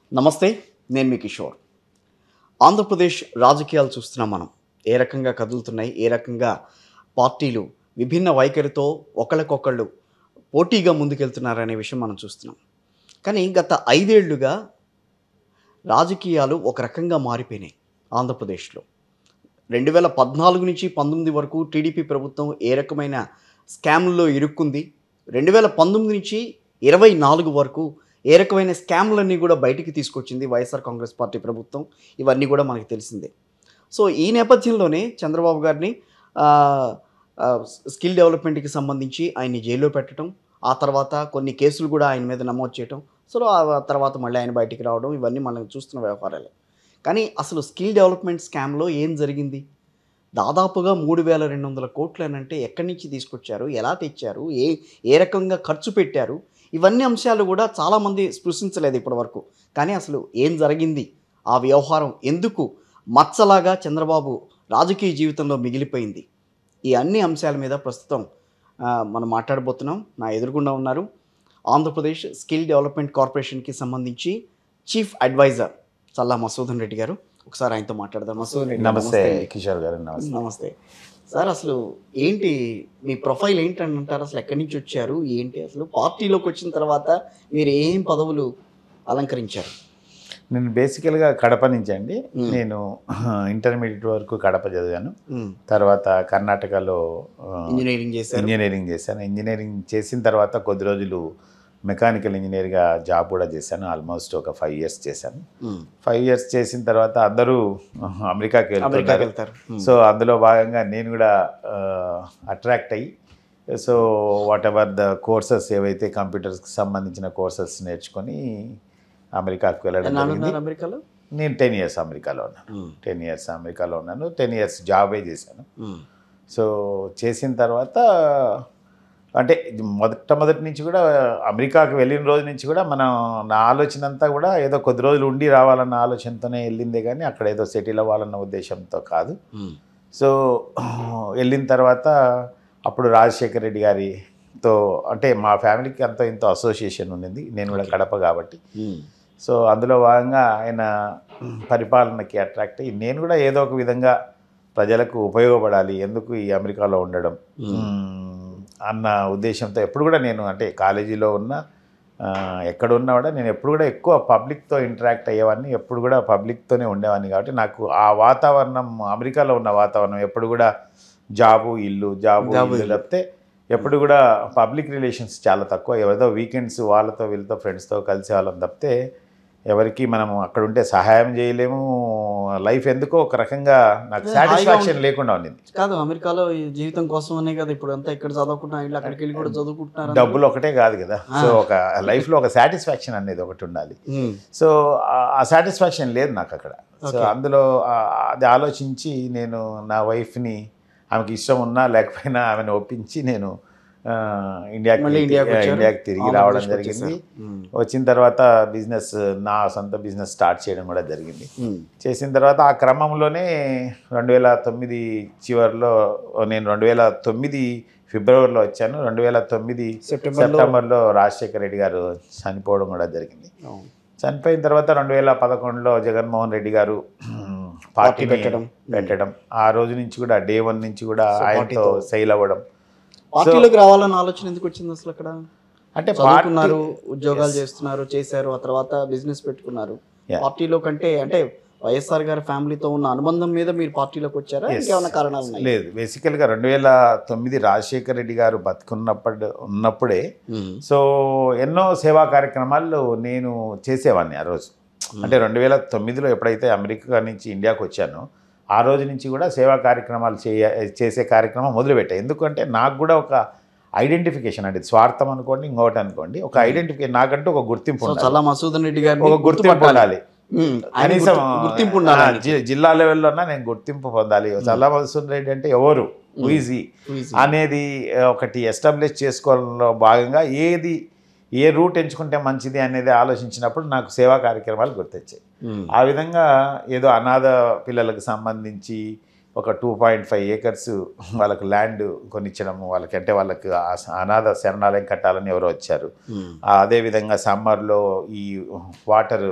నమస్తే, నేను మీ కిషోర్. ఆంధ్రప్రదేశ్ రాజకీయాలు చూస్తున్నాం మనం. ఏ రకంగా కదులుతున్నాయి, ఏ రకంగా పార్టీలు విభిన్న వైఖరితో ఒకళ్ళకొకళ్ళు పోటీగా ముందుకెళ్తున్నారనే విషయం మనం చూస్తున్నాం. కానీ గత 5 ఏళ్లుగా రాజకీయాలు ఒక రకంగా మారిపోయినాయి ఆంధ్రప్రదేశ్లో. 2014 నుంచి 19 వరకు టీడీపీ ప్రభుత్వం ఏ రకమైన స్కామ్‌ల్లో ఇరుక్కుంది. 2019 నుంచి 24 వరకు ఏ రకమైన స్కామ్‌లన్నీ కూడా బయటికి తీసుకొచ్చింది వైఎస్ఆర్ కాంగ్రెస్ పార్టీ ప్రభుత్వం. ఇవన్నీ కూడా మనకు తెలిసిందే. సో ఈ నేపథ్యంలోనే చంద్రబాబు గారిని ఆహ్, ఆహ్, స్కిల్ డెవలప్‌మెంట్‌కి సంబంధించి ఆయన్ని జైల్లో పెట్టడం, ఆ తర్వాత కొన్ని కేసులు కూడా ఆయన మీద నమోదు చేయటం. సో ఆ తర్వాత మళ్ళీ ఆయన బయటికి రావడం, ఇవన్నీ మనం చూస్తున్న వ్యవహారాలే. కానీ అసలు స్కిల్ డెవలప్‌మెంట్ స్కామ్‌లో ఏం జరిగింది? దాదాపుగా 3,200 కోట్లనంటే ఎక్కడి నుంచి తీసుకొచ్చారు? ఎలా తెచ్చారు? ఏ ఏ రకంగా ఖర్చు పెట్టారు? ఇవన్నీ అంశాలు కూడా చాలామంది స్పృశించలేదు ఇప్పటివరకు. కానీ అసలు ఏం జరిగింది? ఆ వ్యవహారం ఎందుకు మచ్చలాగా చంద్రబాబు రాజకీయ జీవితంలో మిగిలిపోయింది? ఈ అన్ని అంశాల మీద ప్రస్తుతం మనం మాట్లాడబోతున్నాం. నా ఎదురుగుండా ఉన్నారు ఆంధ్రప్రదేశ్ స్కిల్ డెవలప్‌మెంట్ కార్పొరేషన్‌కి సంబంధించి చీఫ్ అడ్వైజర్ చల్లా మసూదన్ రెడ్డి గారు. ఒకసారి ఆయనతో మాట్లాడదాం. మసూదన్ రెడ్డి నమస్తే కిషోర్ గారు. నమస్తే. నమస్తే సార్. అసలు ఏంటి మీ ప్రొఫైల్ ఏంటని అంటారు? అసలు ఎక్కడి నుంచి వచ్చారు? ఏంటి అసలు పార్టీలోకి వచ్చిన తర్వాత మీరు ఏం పదవులు అలంకరించారు? నేను బేసికల్గా కడప నుంచి అండి. నేను ఇంటర్మీడియట్ వరకు కడప చదివాను. తర్వాత కర్ణాటకలో ఇంజనీరింగ్ చేశారు. ఇంజనీరింగ్ చేసిన తర్వాత కొద్ది రోజులు మెకానికల్ ఇంజనీర్గా జాబ్ కూడా చేశాను. ఆల్మోస్ట్ ఒక 5 years చేశాను. 5 years చేసిన తర్వాత అందరూ అమెరికాకి వెళ్తారు. సో అందులో భాగంగా నేను కూడా అట్రాక్ట్ అయ్యి so whatever the courses ఏవైతే కంప్యూటర్స్కి సంబంధించిన కోర్సెస్ నేర్చుకొని అమెరికాకు వెళ్ళడం జరిగింది. అమెరికాలో నేను 10 years అమెరికాలో ఉన్నాను. 10 years అమెరికాలో ఉన్నాను. 10 years జాబే చేశాను. సో చేసిన తర్వాత అంటే మొదటి నుంచి కూడా అమెరికాకు వెళ్ళిన రోజు నుంచి కూడా నా ఆలోచన అంతా కూడా ఏదో కొద్ది రోజులు ఉండి రావాలన్న ఆలోచనతోనే వెళ్ళిందే కానీ అక్కడ ఏదో సెటిల్ అవ్వాలన్న ఉద్దేశంతో కాదు. సో వెళ్ళిన తర్వాత అప్పుడు రాజశేఖర్ రెడ్డి గారితో అంటే మా ఫ్యామిలీకి అంత ఇంత అసోసియేషన్ ఉండింది. నేను కూడా కడప కాబట్టి సో అందులో భాగంగా ఆయన పరిపాలనకి అట్రాక్ట్ అయ్యి నేను కూడా ఏదో ఒక విధంగా ప్రజలకు ఉపయోగపడాలి, ఎందుకు ఈ అమెరికాలో ఉండడం అన్న ఉద్దేశంతో ఎప్పుడు కూడా నేను అంటే కాలేజీలో ఉన్న ఎక్కడ ఉన్నా కూడా నేను ఎప్పుడు కూడా ఎక్కువ పబ్లిక్తో ఇంటరాక్ట్ అయ్యేవాడిని, ఎప్పుడు కూడా పబ్లిక్తోనే ఉండేవాడిని. కాబట్టి నాకు ఆ వాతావరణం అమెరికాలో ఉన్న వాతావరణం ఎప్పుడు కూడా జాబు ఇల్లు తప్పితే ఎప్పుడు కూడా పబ్లిక్ రిలేషన్స్ చాలా తక్కువ. ఏదో వీకెండ్స్ వాళ్ళతో వీళ్ళతో ఫ్రెండ్స్తో కలిసి వాళ్ళని తప్పితే ఎవరికి మనము అక్కడ ఉంటే సహాయం చేయలేము. లైఫ్ ఎందుకో ఒక రకంగా నాకు సాటిస్ఫాక్షన్ లేకుండా ఉండింది. కాదు, అమెరికాలో జీవితం కోసం అనే కదా ఇప్పుడు అంతా ఇక్కడ చదువుకుంటున్నా, అక్కడికి వెళ్ళి కూడా చదువుకుంటున్నారు. డబ్బులు ఒకటే కాదు కదా. సో ఒక లైఫ్లో ఒక సాటిస్ఫాక్షన్ అనేది ఒకటి ఉండాలి. సో ఆ సాటిస్ఫాక్షన్ లేదు నాకు అక్కడ. సో అందులో అది ఆలోచించి నేను నా వైఫ్ని ఆమెకి ఇష్టం ఉన్నా లేకపోయినా ఆమెను ఒప్పించి నేను ఇండియాకి తిరిగి రావడం జరిగింది. వచ్చిన తర్వాత నా సొంత బిజినెస్ స్టార్ట్ చేయడం కూడా జరిగింది. చేసిన తర్వాత ఆ క్రమంలోనే 2009 చివరిలో నేను 2009 ఫిబ్రవరిలో వచ్చాను. 2009 సెప్టెంబర్లో రాజశేఖర్ రెడ్డి గారు చనిపోవడం కూడా జరిగింది. చనిపోయిన తర్వాత 2011లో జగన్మోహన్ రెడ్డి గారు పార్టీ పెట్టడం, ఆ రోజు నుంచి కూడా డే 1 నుంచి కూడా ఆయనతో సైల్ అవ్వడం. పార్టీలోకి రావాలన్న ఆలోచన ఎందుకు వచ్చింది అసలు? అక్కడ అంటే చదువుకున్నారు, ఉద్యోగాలు చేశారు, ఆ తర్వాత బిజినెస్ పెట్టుకున్నారు. పార్టీలో కంటే అంటే వైఎస్ఆర్ గారి ఫ్యామిలీతో ఉన్న అనుబంధం మీద మీరు పార్టీలోకి వచ్చారా? ఇంకేమైనా కారణాలు ఉన్నాయి? లేదు, బేసికల్గా 2009 రాజశేఖర్ రెడ్డి గారు ఉన్నప్పుడే సో ఎన్నో సేవా కార్యక్రమాలు నేను చేసేవాడిని ఆ రోజు. అంటే 2009లో ఎప్పుడైతే అమెరికా నుంచి ఇండియాకి వచ్చానో ఆ రోజు నుంచి కూడా సేవా కార్యక్రమాలు చేసే కార్యక్రమం మొదలుపెట్టాయి. ఎందుకంటే నాకు కూడా ఒక ఐడెంటిఫికేషన్ అంటే స్వార్థం అనుకోండి, ఇంకోటి అనుకోండి, ఒక ఐడెంటిఫికేషన్ నాకంటూ ఒక గుర్తింపు ఉండాలి. చల్లా మసూదన్ రెడ్డి గారు ఒక గుర్తింపు ఉండాలి. కనీసం జిల్లా లెవెల్లోనా నేను గుర్తింపు పొందాలి. చల్లా మసూదన్ రెడ్డి అంటే ఎవరు, ఈజీ అనేది ఒకటి ఎస్టాబ్లిష్ చేసుకోవడంలో భాగంగా ఏ రూట్ ఎంచుకుంటే మంచిది అనేది ఆలోచించినప్పుడు నాకు సేవా కార్యక్రమాలు గుర్తొచ్చాయి. ఆ విధంగా ఏదో అనాథ పిల్లలకు సంబంధించి ఒక 2.5 acres వాళ్ళకి ల్యాండ్ కొనిచ్చడము, వాళ్ళకి అనాథ శరణాలయం కట్టాలని ఎవరో వచ్చారు. అదేవిధంగా సమ్మర్లో ఈ వాటర్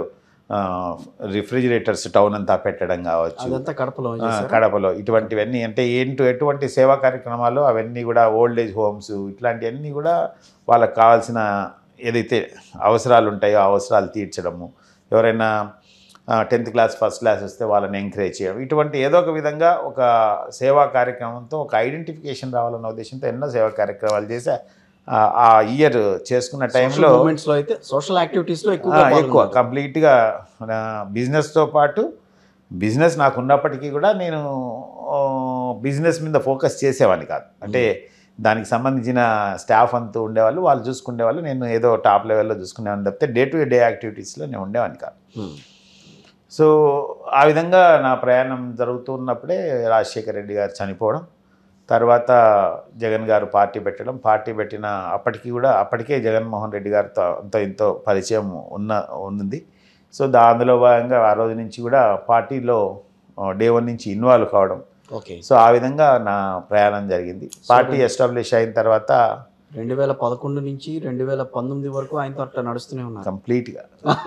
రిఫ్రిజిరేటర్స్ టౌన్ అంతా పెట్టడం కావచ్చు, అదంతా కడపలో కడపలో ఇటువంటివన్నీ అంటే ఎటువంటి సేవా కార్యక్రమాలు అవన్నీ కూడా ఓల్డ్ ఏజ్ హోమ్స్ ఇట్లాంటివన్నీ కూడా వాళ్ళకి కావాల్సిన ఏదైతే అవసరాలు ఉంటాయో ఆ అవసరాలు తీర్చడము, ఎవరైనా 10th క్లాస్ ఫస్ట్ క్లాస్ వస్తే వాళ్ళని ఎంకరేజ్ చేయడం, ఇటువంటి ఏదో ఒక విధంగా ఒక సేవా కార్యక్రమంతో ఒక ఐడెంటిఫికేషన్ రావాలన్న ఉద్దేశంతో ఎన్నో సేవా కార్యక్రమాలు చేసి ఆ ఇయర్ చేసుకున్న టైంలో అయితే సోషల్ యాక్టివిటీస్లో ఎక్కువ కంప్లీట్గా బిజినెస్తో పాటు బిజినెస్ నాకు ఉన్నప్పటికీ కూడా నేను బిజినెస్ మీద ఫోకస్ చేసేవాడిని కాదు. అంటే దానికి సంబంధించిన స్టాఫ్ అంతా ఉండేవాళ్ళు, వాళ్ళు చూసుకునేవాళ్ళు, నేను ఏదో టాప్ లెవెల్లో చూసుకునేవాడిని తప్పితే డే టు డే యాక్టివిటీస్లో నేను ఉండేవాడిని కాదు. సో ఆ విధంగా నా ప్రయాణం జరుగుతున్నప్పుడే రాజశేఖర రెడ్డి గారు చనిపోవడం, తర్వాత జగన్ గారు పార్టీ పెట్టిన అప్పటికే జగన్మోహన్ రెడ్డి గారితో అంతో ఇంతో పరిచయం ఉంది. సో అందులో భాగంగా ఆ రోజు నుంచి కూడా పార్టీలో డే 1 నుంచి ఇన్వాల్వ్ కావడం. సో ఆ విధంగా నా ప్రయాణం జరిగింది. పార్టీ ఎస్టాబ్లిష్ అయిన తర్వాత 2011 నుంచి 2019 వరకు ఆయనతో అట్లా నడుస్తూనే ఉన్నారు కంప్లీట్గా.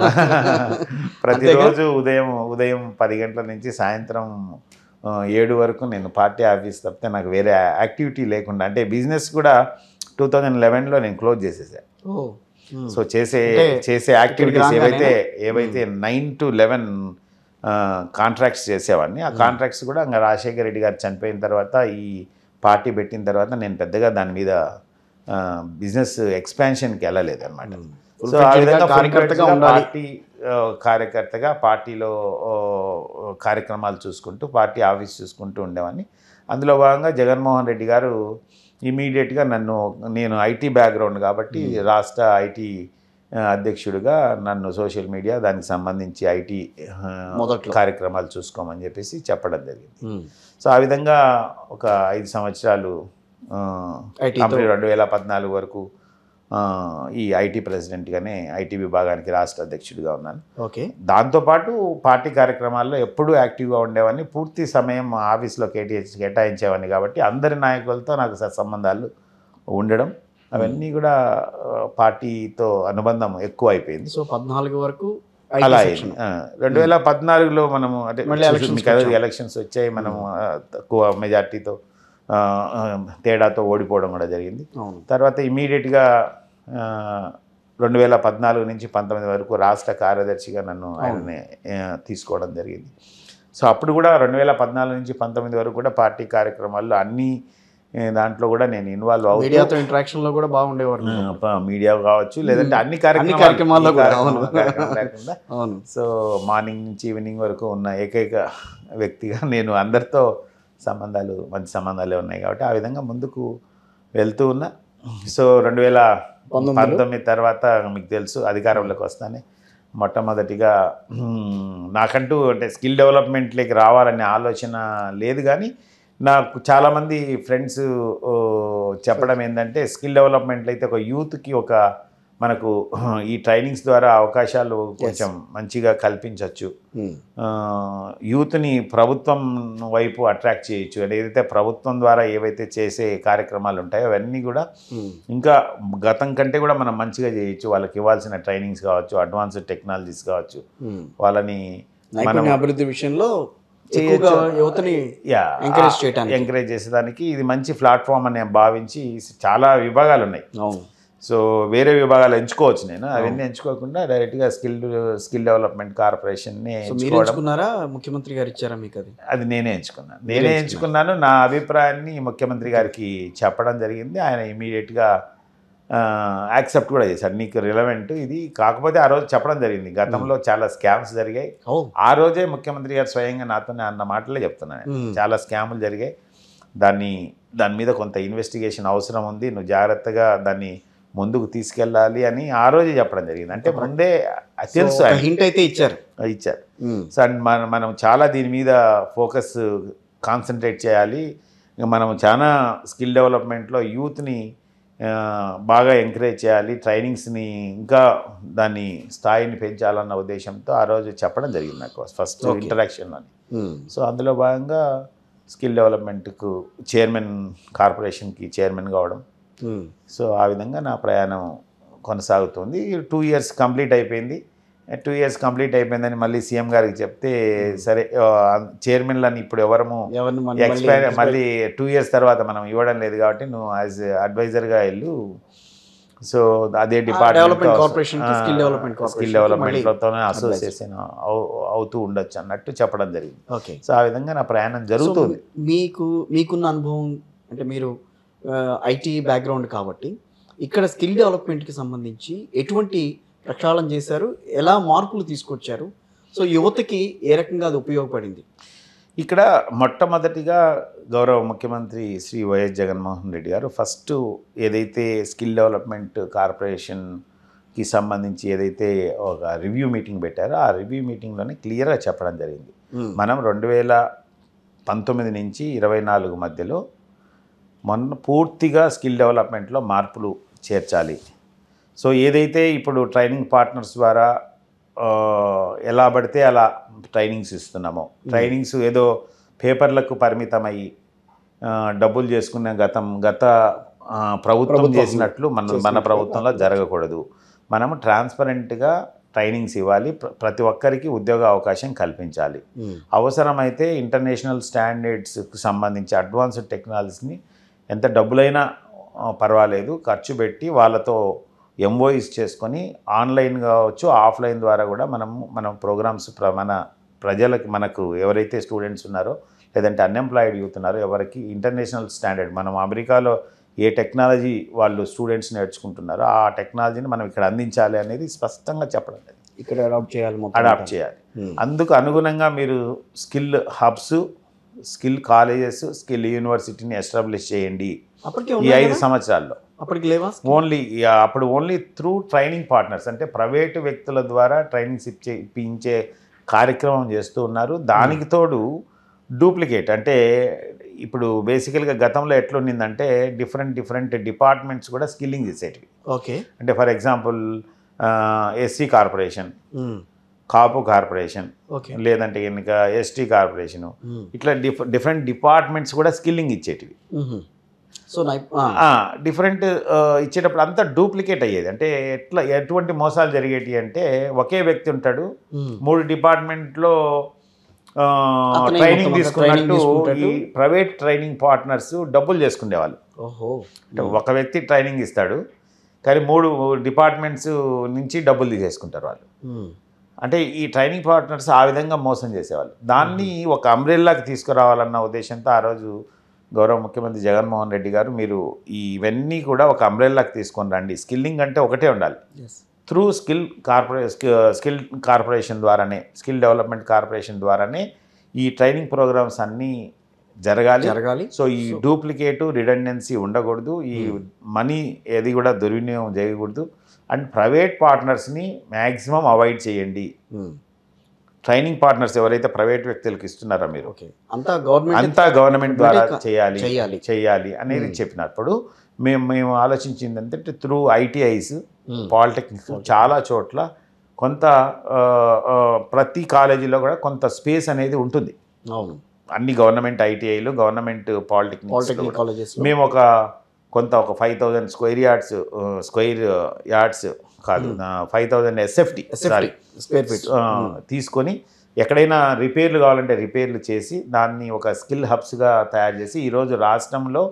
ప్రతిరోజు ఉదయం 10 గంటల నుంచి సాయంత్రం 7 వరకు నేను పార్టీ ఆఫీస్ తప్పితే నాకు వేరే యాక్టివిటీ లేకుండా, అంటే బిజినెస్ కూడా 2011లో నేను క్లోజ్ చేసేసాను. సో చేసే యాక్టివిటీస్ ఏవైతే 9 to 11 కాంట్రాక్ట్స్ చేసేవాడిని. ఆ కాంట్రాక్ట్స్ కూడా ఇంకా రాజశేఖర రెడ్డి గారు చనిపోయిన తర్వాత ఈ పార్టీ పెట్టిన తర్వాత నేను పెద్దగా దాని మీద బిజినెస్ ఎక్స్పాన్షన్కి వెళ్ళలేదు అనమాట. సో ఆ విధంగా పార్టీ కార్యకర్తగా పార్టీలో కార్యక్రమాలు చూసుకుంటూ పార్టీ ఆఫీస్ చూసుకుంటూ ఉండేవాడిని. అందులో భాగంగా జగన్మోహన్ రెడ్డి గారు ఇమీడియట్గా నేను ఐటీ బ్యాక్గ్రౌండ్ కాబట్టి రాష్ట్ర ఐటీ అధ్యక్షుడిగా నన్ను సోషల్ మీడియా దానికి సంబంధించి ఐటీ కార్యక్రమాలు చూసుకోమని చెప్పేసి చెప్పడం జరిగింది. సో ఆ విధంగా ఒక 5 సంవత్సరాలు 2014 వరకు ఈ ఐటీ ప్రెసిడెంట్గానే ఐటీ విభాగానికి రాష్ట్ర అధ్యక్షుడిగా ఉన్నాను. దాంతోపాటు పార్టీ కార్యక్రమాల్లో ఎప్పుడూ యాక్టివ్గా ఉండేవాడిని. పూర్తి సమయం ఆఫీస్లో కేటాయించేవాడిని కాబట్టి అందరి నాయకులతో నాకు సత్సంబంధాలు ఉండడం, అవన్నీ కూడా పార్టీతో అనుబంధం ఎక్కువ అయిపోయింది. సో 14 వరకు అలా అయింది. 2014లో మనము అంటే ఎలక్షన్స్ వచ్చాయి, మనము తక్కువ మెజార్టీతో తేడాతో ఓడిపోవడం కూడా జరిగింది. తర్వాత ఇమీడియట్గా 2014 నుంచి 19 వరకు రాష్ట్ర కార్యదర్శిగా నన్ను ఆయన్ని తీసుకోవడం జరిగింది. సో అప్పుడు కూడా 2014 నుంచి 19 వరకు కూడా పార్టీ కార్యక్రమాల్లో అన్ని దాంట్లో కూడా నేను ఇన్వాల్వ్ అవుతాను. మీడియాతో ఇంటరాక్షన్లో కూడా బాగుండేవారు. మీడియా కావచ్చు, లేదంటే అన్ని కార్యక్రమాల్లో లేకుండా. సో మార్నింగ్ నుంచి ఈవినింగ్ వరకు ఉన్న ఏకైక వ్యక్తిగా నేను అందరితో మంచి సంబంధాలే ఉన్నాయి కాబట్టి ఆ విధంగా ముందుకు వెళ్తూ ఉన్నా. సో 2019 తర్వాత మీకు తెలుసు అధికారంలోకి వస్తానే మొట్టమొదటిగా నాకంటూ అంటే స్కిల్ డెవలప్మెంట్లోకి రావాలనే ఆలోచన లేదు, కానీ నాకు చాలామంది ఫ్రెండ్స్ చెప్పడం ఏంటంటే స్కిల్ డెవలప్మెంట్లో అయితే ఒక యూత్కి మనకు ఈ ట్రైనింగ్స్ ద్వారా అవకాశాలు కొంచెం మంచిగా కల్పించవచ్చు, యూత్ని ప్రభుత్వం వైపు అట్రాక్ట్ చేయొచ్చు. ఏదైతే ప్రభుత్వం ద్వారా ఏవైతే చేసే కార్యక్రమాలు ఉంటాయో అవన్నీ కూడా ఇంకా గతం కంటే కూడా మనం మంచిగా చేయొచ్చు. వాళ్ళకి ఇవ్వాల్సిన ట్రైనింగ్స్ కావచ్చు, అడ్వాన్స్డ్ టెక్నాలజీస్ కావచ్చు, వాళ్ళని మనం అభివృద్ధి విషయంలో యువతని ఎంకరేజ్ చేసేదానికి ఇది మంచి ప్లాట్ఫామ్ అని భావించి చాలా విభాగాలు ఉన్నాయి. సో వేరే విభాగాలు ఎంచుకోవచ్చు, నేను అవన్నీ ఎంచుకోకుండా డైరెక్ట్గా స్కిల్ డెవలప్మెంట్ కార్పొరేషన్ని ఎంచుకున్నారా? ముఖ్యమంత్రి గారు ఇచ్చారా మీకు? అది నేనే ఎంచుకున్నాను. నా అభిప్రాయాన్ని ముఖ్యమంత్రి గారికి చెప్పడం జరిగింది. ఆయన ఇమీడియట్గా యాక్సెప్ట్ కూడా చేశారు. నీకు రిలవెంట్ ఇది కాకపోతే ఆ రోజు చెప్పడం జరిగింది, గతంలో చాలా స్కామ్స్ జరిగాయి. ఆ రోజే ముఖ్యమంత్రి గారు స్వయంగా నాతోనే అన్న మాటలే చెప్తున్నాను, చాలా స్కాములు జరిగాయి, దాని మీద కొంత ఇన్వెస్టిగేషన్ అవసరం ఉంది, నువ్వు జాగ్రత్తగా దాన్ని ముందుకు తీసుకెళ్ళాలి అని ఆ రోజే చెప్పడం జరిగింది. అంటే ముందే తెలుసు, హింట్ అయితే ఇచ్చారు. సో మనం చాలా దీని మీద ఫోకస్ కాన్సన్ట్రేట్ చేయాలి, మనం చాలా స్కిల్ డెవలప్మెంట్లో యూత్ని బాగా ఎంకరేజ్ చేయాలి, ట్రైనింగ్స్ని ఇంకా దాన్ని స్థాయిని పెంచాలన్న ఉద్దేశంతో ఆ రోజు చెప్పడం జరిగింది నాకు ఫస్ట్ ఇంటరాక్షన్లోని. సో అందులో భాగంగా స్కిల్ డెవలప్మెంట్కు కార్పొరేషన్కి చైర్మన్ కావడం. సో ఆ విధంగా నా ప్రయాణం కొనసాగుతుంది. 2 years కంప్లీట్ అయిపోయింది. 2 years కంప్లీట్ అయిపోయిందని మళ్ళీ సీఎం గారికి చెప్తే సరే చైర్మన్లని ఇప్పుడు ఎవరము ఎక్స్పైర్ మళ్ళీ 2 years తర్వాత మనం ఇవ్వడం లేదు కాబట్టి నువ్వు యాజ్ అడ్వైజర్గా వెళ్ళు, సో అదే స్కిల్ డెవలప్మెంట్తోనే అసోసియేషన్ అవుతూ ఉండొచ్చు అన్నట్టు చెప్పడం జరిగింది. సో ఆ విధంగా నా ప్రయాణం జరుగుతుంది. మీకున్న అనుభవం అంటే మీరు ఐటీ బ్యాక్గ్రౌండ్ కాబట్టి ఇక్కడ స్కిల్ డెవలప్మెంట్కి సంబంధించి ఎటువంటి ప్రక్షాళన చేశారు, ఎలా మార్పులు తీసుకొచ్చారు, సో యువతకి ఏ రకంగా అది ఉపయోగపడింది? ఇక్కడ మొట్టమొదటిగా గౌరవ ముఖ్యమంత్రి శ్రీ వైఎస్ జగన్మోహన్ రెడ్డి గారు ఫస్ట్ ఏదైతే స్కిల్ డెవలప్మెంట్ కార్పొరేషన్కి సంబంధించి ఏదైతే ఒక రివ్యూ మీటింగ్ పెట్టారో ఆ రివ్యూ మీటింగ్లోనే క్లియర్గా చెప్పడం జరిగింది. మనం 2019 నుంచి 24 మధ్యలో పూర్తిగా స్కిల్ డెవలప్మెంట్లో మార్పులు చేర్చాలి. సో ఏదైతే ఇప్పుడు ట్రైనింగ్ పార్ట్నర్స్ ద్వారా ఎలా పడితే అలా ట్రైనింగ్స్ ఇస్తున్నామో, ట్రైనింగ్స్ ఏదో పేపర్లకు పరిమితమయ్యి డబ్బులు చేసుకునే గత ప్రభుత్వం చేసినట్లు మన ప్రభుత్వంలో జరగకూడదు. మనము ట్రాన్స్పరెంట్గా ట్రైనింగ్స్ ఇవ్వాలి, ప్రతి ఒక్కరికి ఉద్యోగ అవకాశం కల్పించాలి. అవసరమైతే ఇంటర్నేషనల్ స్టాండర్డ్స్కి సంబంధించి అడ్వాన్స్డ్ టెక్నాలజీని ఎంత డబ్బులైనా పర్వాలేదు ఖర్చు పెట్టి వాళ్ళతో ఎంఓఈస్ చేసుకొని ఆన్లైన్ కావచ్చు ఆఫ్లైన్ ద్వారా కూడా మనం ప్రోగ్రామ్స్ మన ప్రజలకి మనకు ఎవరైతే స్టూడెంట్స్ ఉన్నారో లేదంటే అన్ఎంప్లాయిడ్ యూత్ ఉన్నారో ఎవరికి ఇంటర్నేషనల్ స్టాండర్డ్ మనం అమెరికాలో ఏ టెక్నాలజీ వాళ్ళు స్టూడెంట్స్ నేర్చుకుంటున్నారో ఆ టెక్నాలజీని మనం ఇక్కడ అందించాలి అనేది స్పష్టంగా చెప్పడం లేదు. ఇక్కడ అడాప్ట్ చేయాలి. అందుకు అనుగుణంగా మీరు skill hubs, skill colleges, skill యూనివర్సిటీని ఎస్టాబ్లిష్ చేయండి ఈ 5 సంవత్సరాల్లో. అప్పుడు ఓన్లీ త్రూ ట్రైనింగ్ పార్ట్నర్స్ అంటే ప్రైవేటు వ్యక్తుల ద్వారా ట్రైనింగ్స్ ఇప్పించే కార్యక్రమం చేస్తూ ఉన్నారు. దానికి తోడు డూప్లికేట్ అంటే ఇప్పుడు బేసికల్గా గతంలో ఎట్లుండిందంటే డిఫరెంట్ డిపార్ట్మెంట్స్ కూడా స్కిల్లింగ్ చేసేటివి. ఓకే, అంటే for example SC corporation, Kapu corporation, లేదంటే కనుక ఎస్టీ కార్పొరేషను, ఇట్లా డిఫరెంట్ డిపార్ట్మెంట్స్ కూడా స్కిల్లింగ్ ఇచ్చేటివి. సో డిఫరెంట్ ఇచ్చేటప్పుడు అంతా డూప్లికేట్ అయ్యేది. అంటే ఎటువంటి మోసాలు జరిగేటి అంటే ఒకే వ్యక్తి ఉంటాడు, 3 డిపార్ట్మెంట్లో ట్రైనింగ్ తీసుకున్నట్టు ఈ ప్రైవేట్ ట్రైనింగ్ పార్ట్నర్స్ డబ్బులు చేసుకునేవాళ్ళు. అంటే ఒక వ్యక్తి ట్రైనింగ్ ఇస్తాడు కానీ 3 డిపార్ట్మెంట్స్ నుంచి డబ్బులు తీసేసుకుంటారు వాళ్ళు. అంటే ఈ ట్రైనింగ్ పార్ట్నర్స్ ఆ విధంగా మోసం చేసేవాళ్ళు. దాన్ని ఒక అంబ్రెల్లాకి తీసుకురావాలన్న ఉద్దేశంతో ఆ రోజు గౌరవ ముఖ్యమంత్రి జగన్మోహన్ రెడ్డి గారు మీరు ఇవన్నీ కూడా ఒక అంబ్రెల్లాకి తీసుకొని రండి, స్కిల్లింగ్ అంటే ఒకటే ఉండాలి, త్రూ స్కిల్ కార్పొరేషన్ ద్వారానే, స్కిల్ డెవలప్మెంట్ కార్పొరేషన్ ద్వారానే ఈ ట్రైనింగ్ ప్రోగ్రామ్స్ అన్నీ జరగాలి. సో ఈ డూప్లికేటు రిడెండెన్సీ ఉండకూడదు, ఈ మనీ ఏది కూడా దుర్వినియోగం చేయకూడదు, అండ్ ప్రైవేట్ పార్ట్నర్స్ని మ్యాక్సిమం అవాయిడ్ చేయండి. ట్రైనింగ్ పార్ట్నర్స్ ఎవరైతే ప్రైవేట్ వ్యక్తులకు ఇస్తున్నారో మీరు అంతా గవర్నమెంట్ ద్వారా చేయాలి అనేది చెప్పినప్పుడు మేము ఆలోచించింది ఏంటంటే త్రూ ఐటీఐస్, పాలిటెక్నిక్స్ చాలా చోట్ల కొంత ప్రతి కాలేజీలో కూడా కొంత స్పేస్ అనేది ఉంటుంది. అవును, అన్ని గవర్నమెంట్ ఐటీఐలు, గవర్నమెంట్ పాలిటెక్నిక్ కాలేజెస్ మేము ఒక 5000 స్క్వేర్ యార్డ్స్ కాదు 5000 SFT తీసుకొని ఎక్కడైనా రిపేర్లు కావాలంటే రిపేర్లు చేసి దాన్ని ఒక స్కిల్ హబ్స్గా తయారు చేసి ఈరోజు రాష్ట్రంలో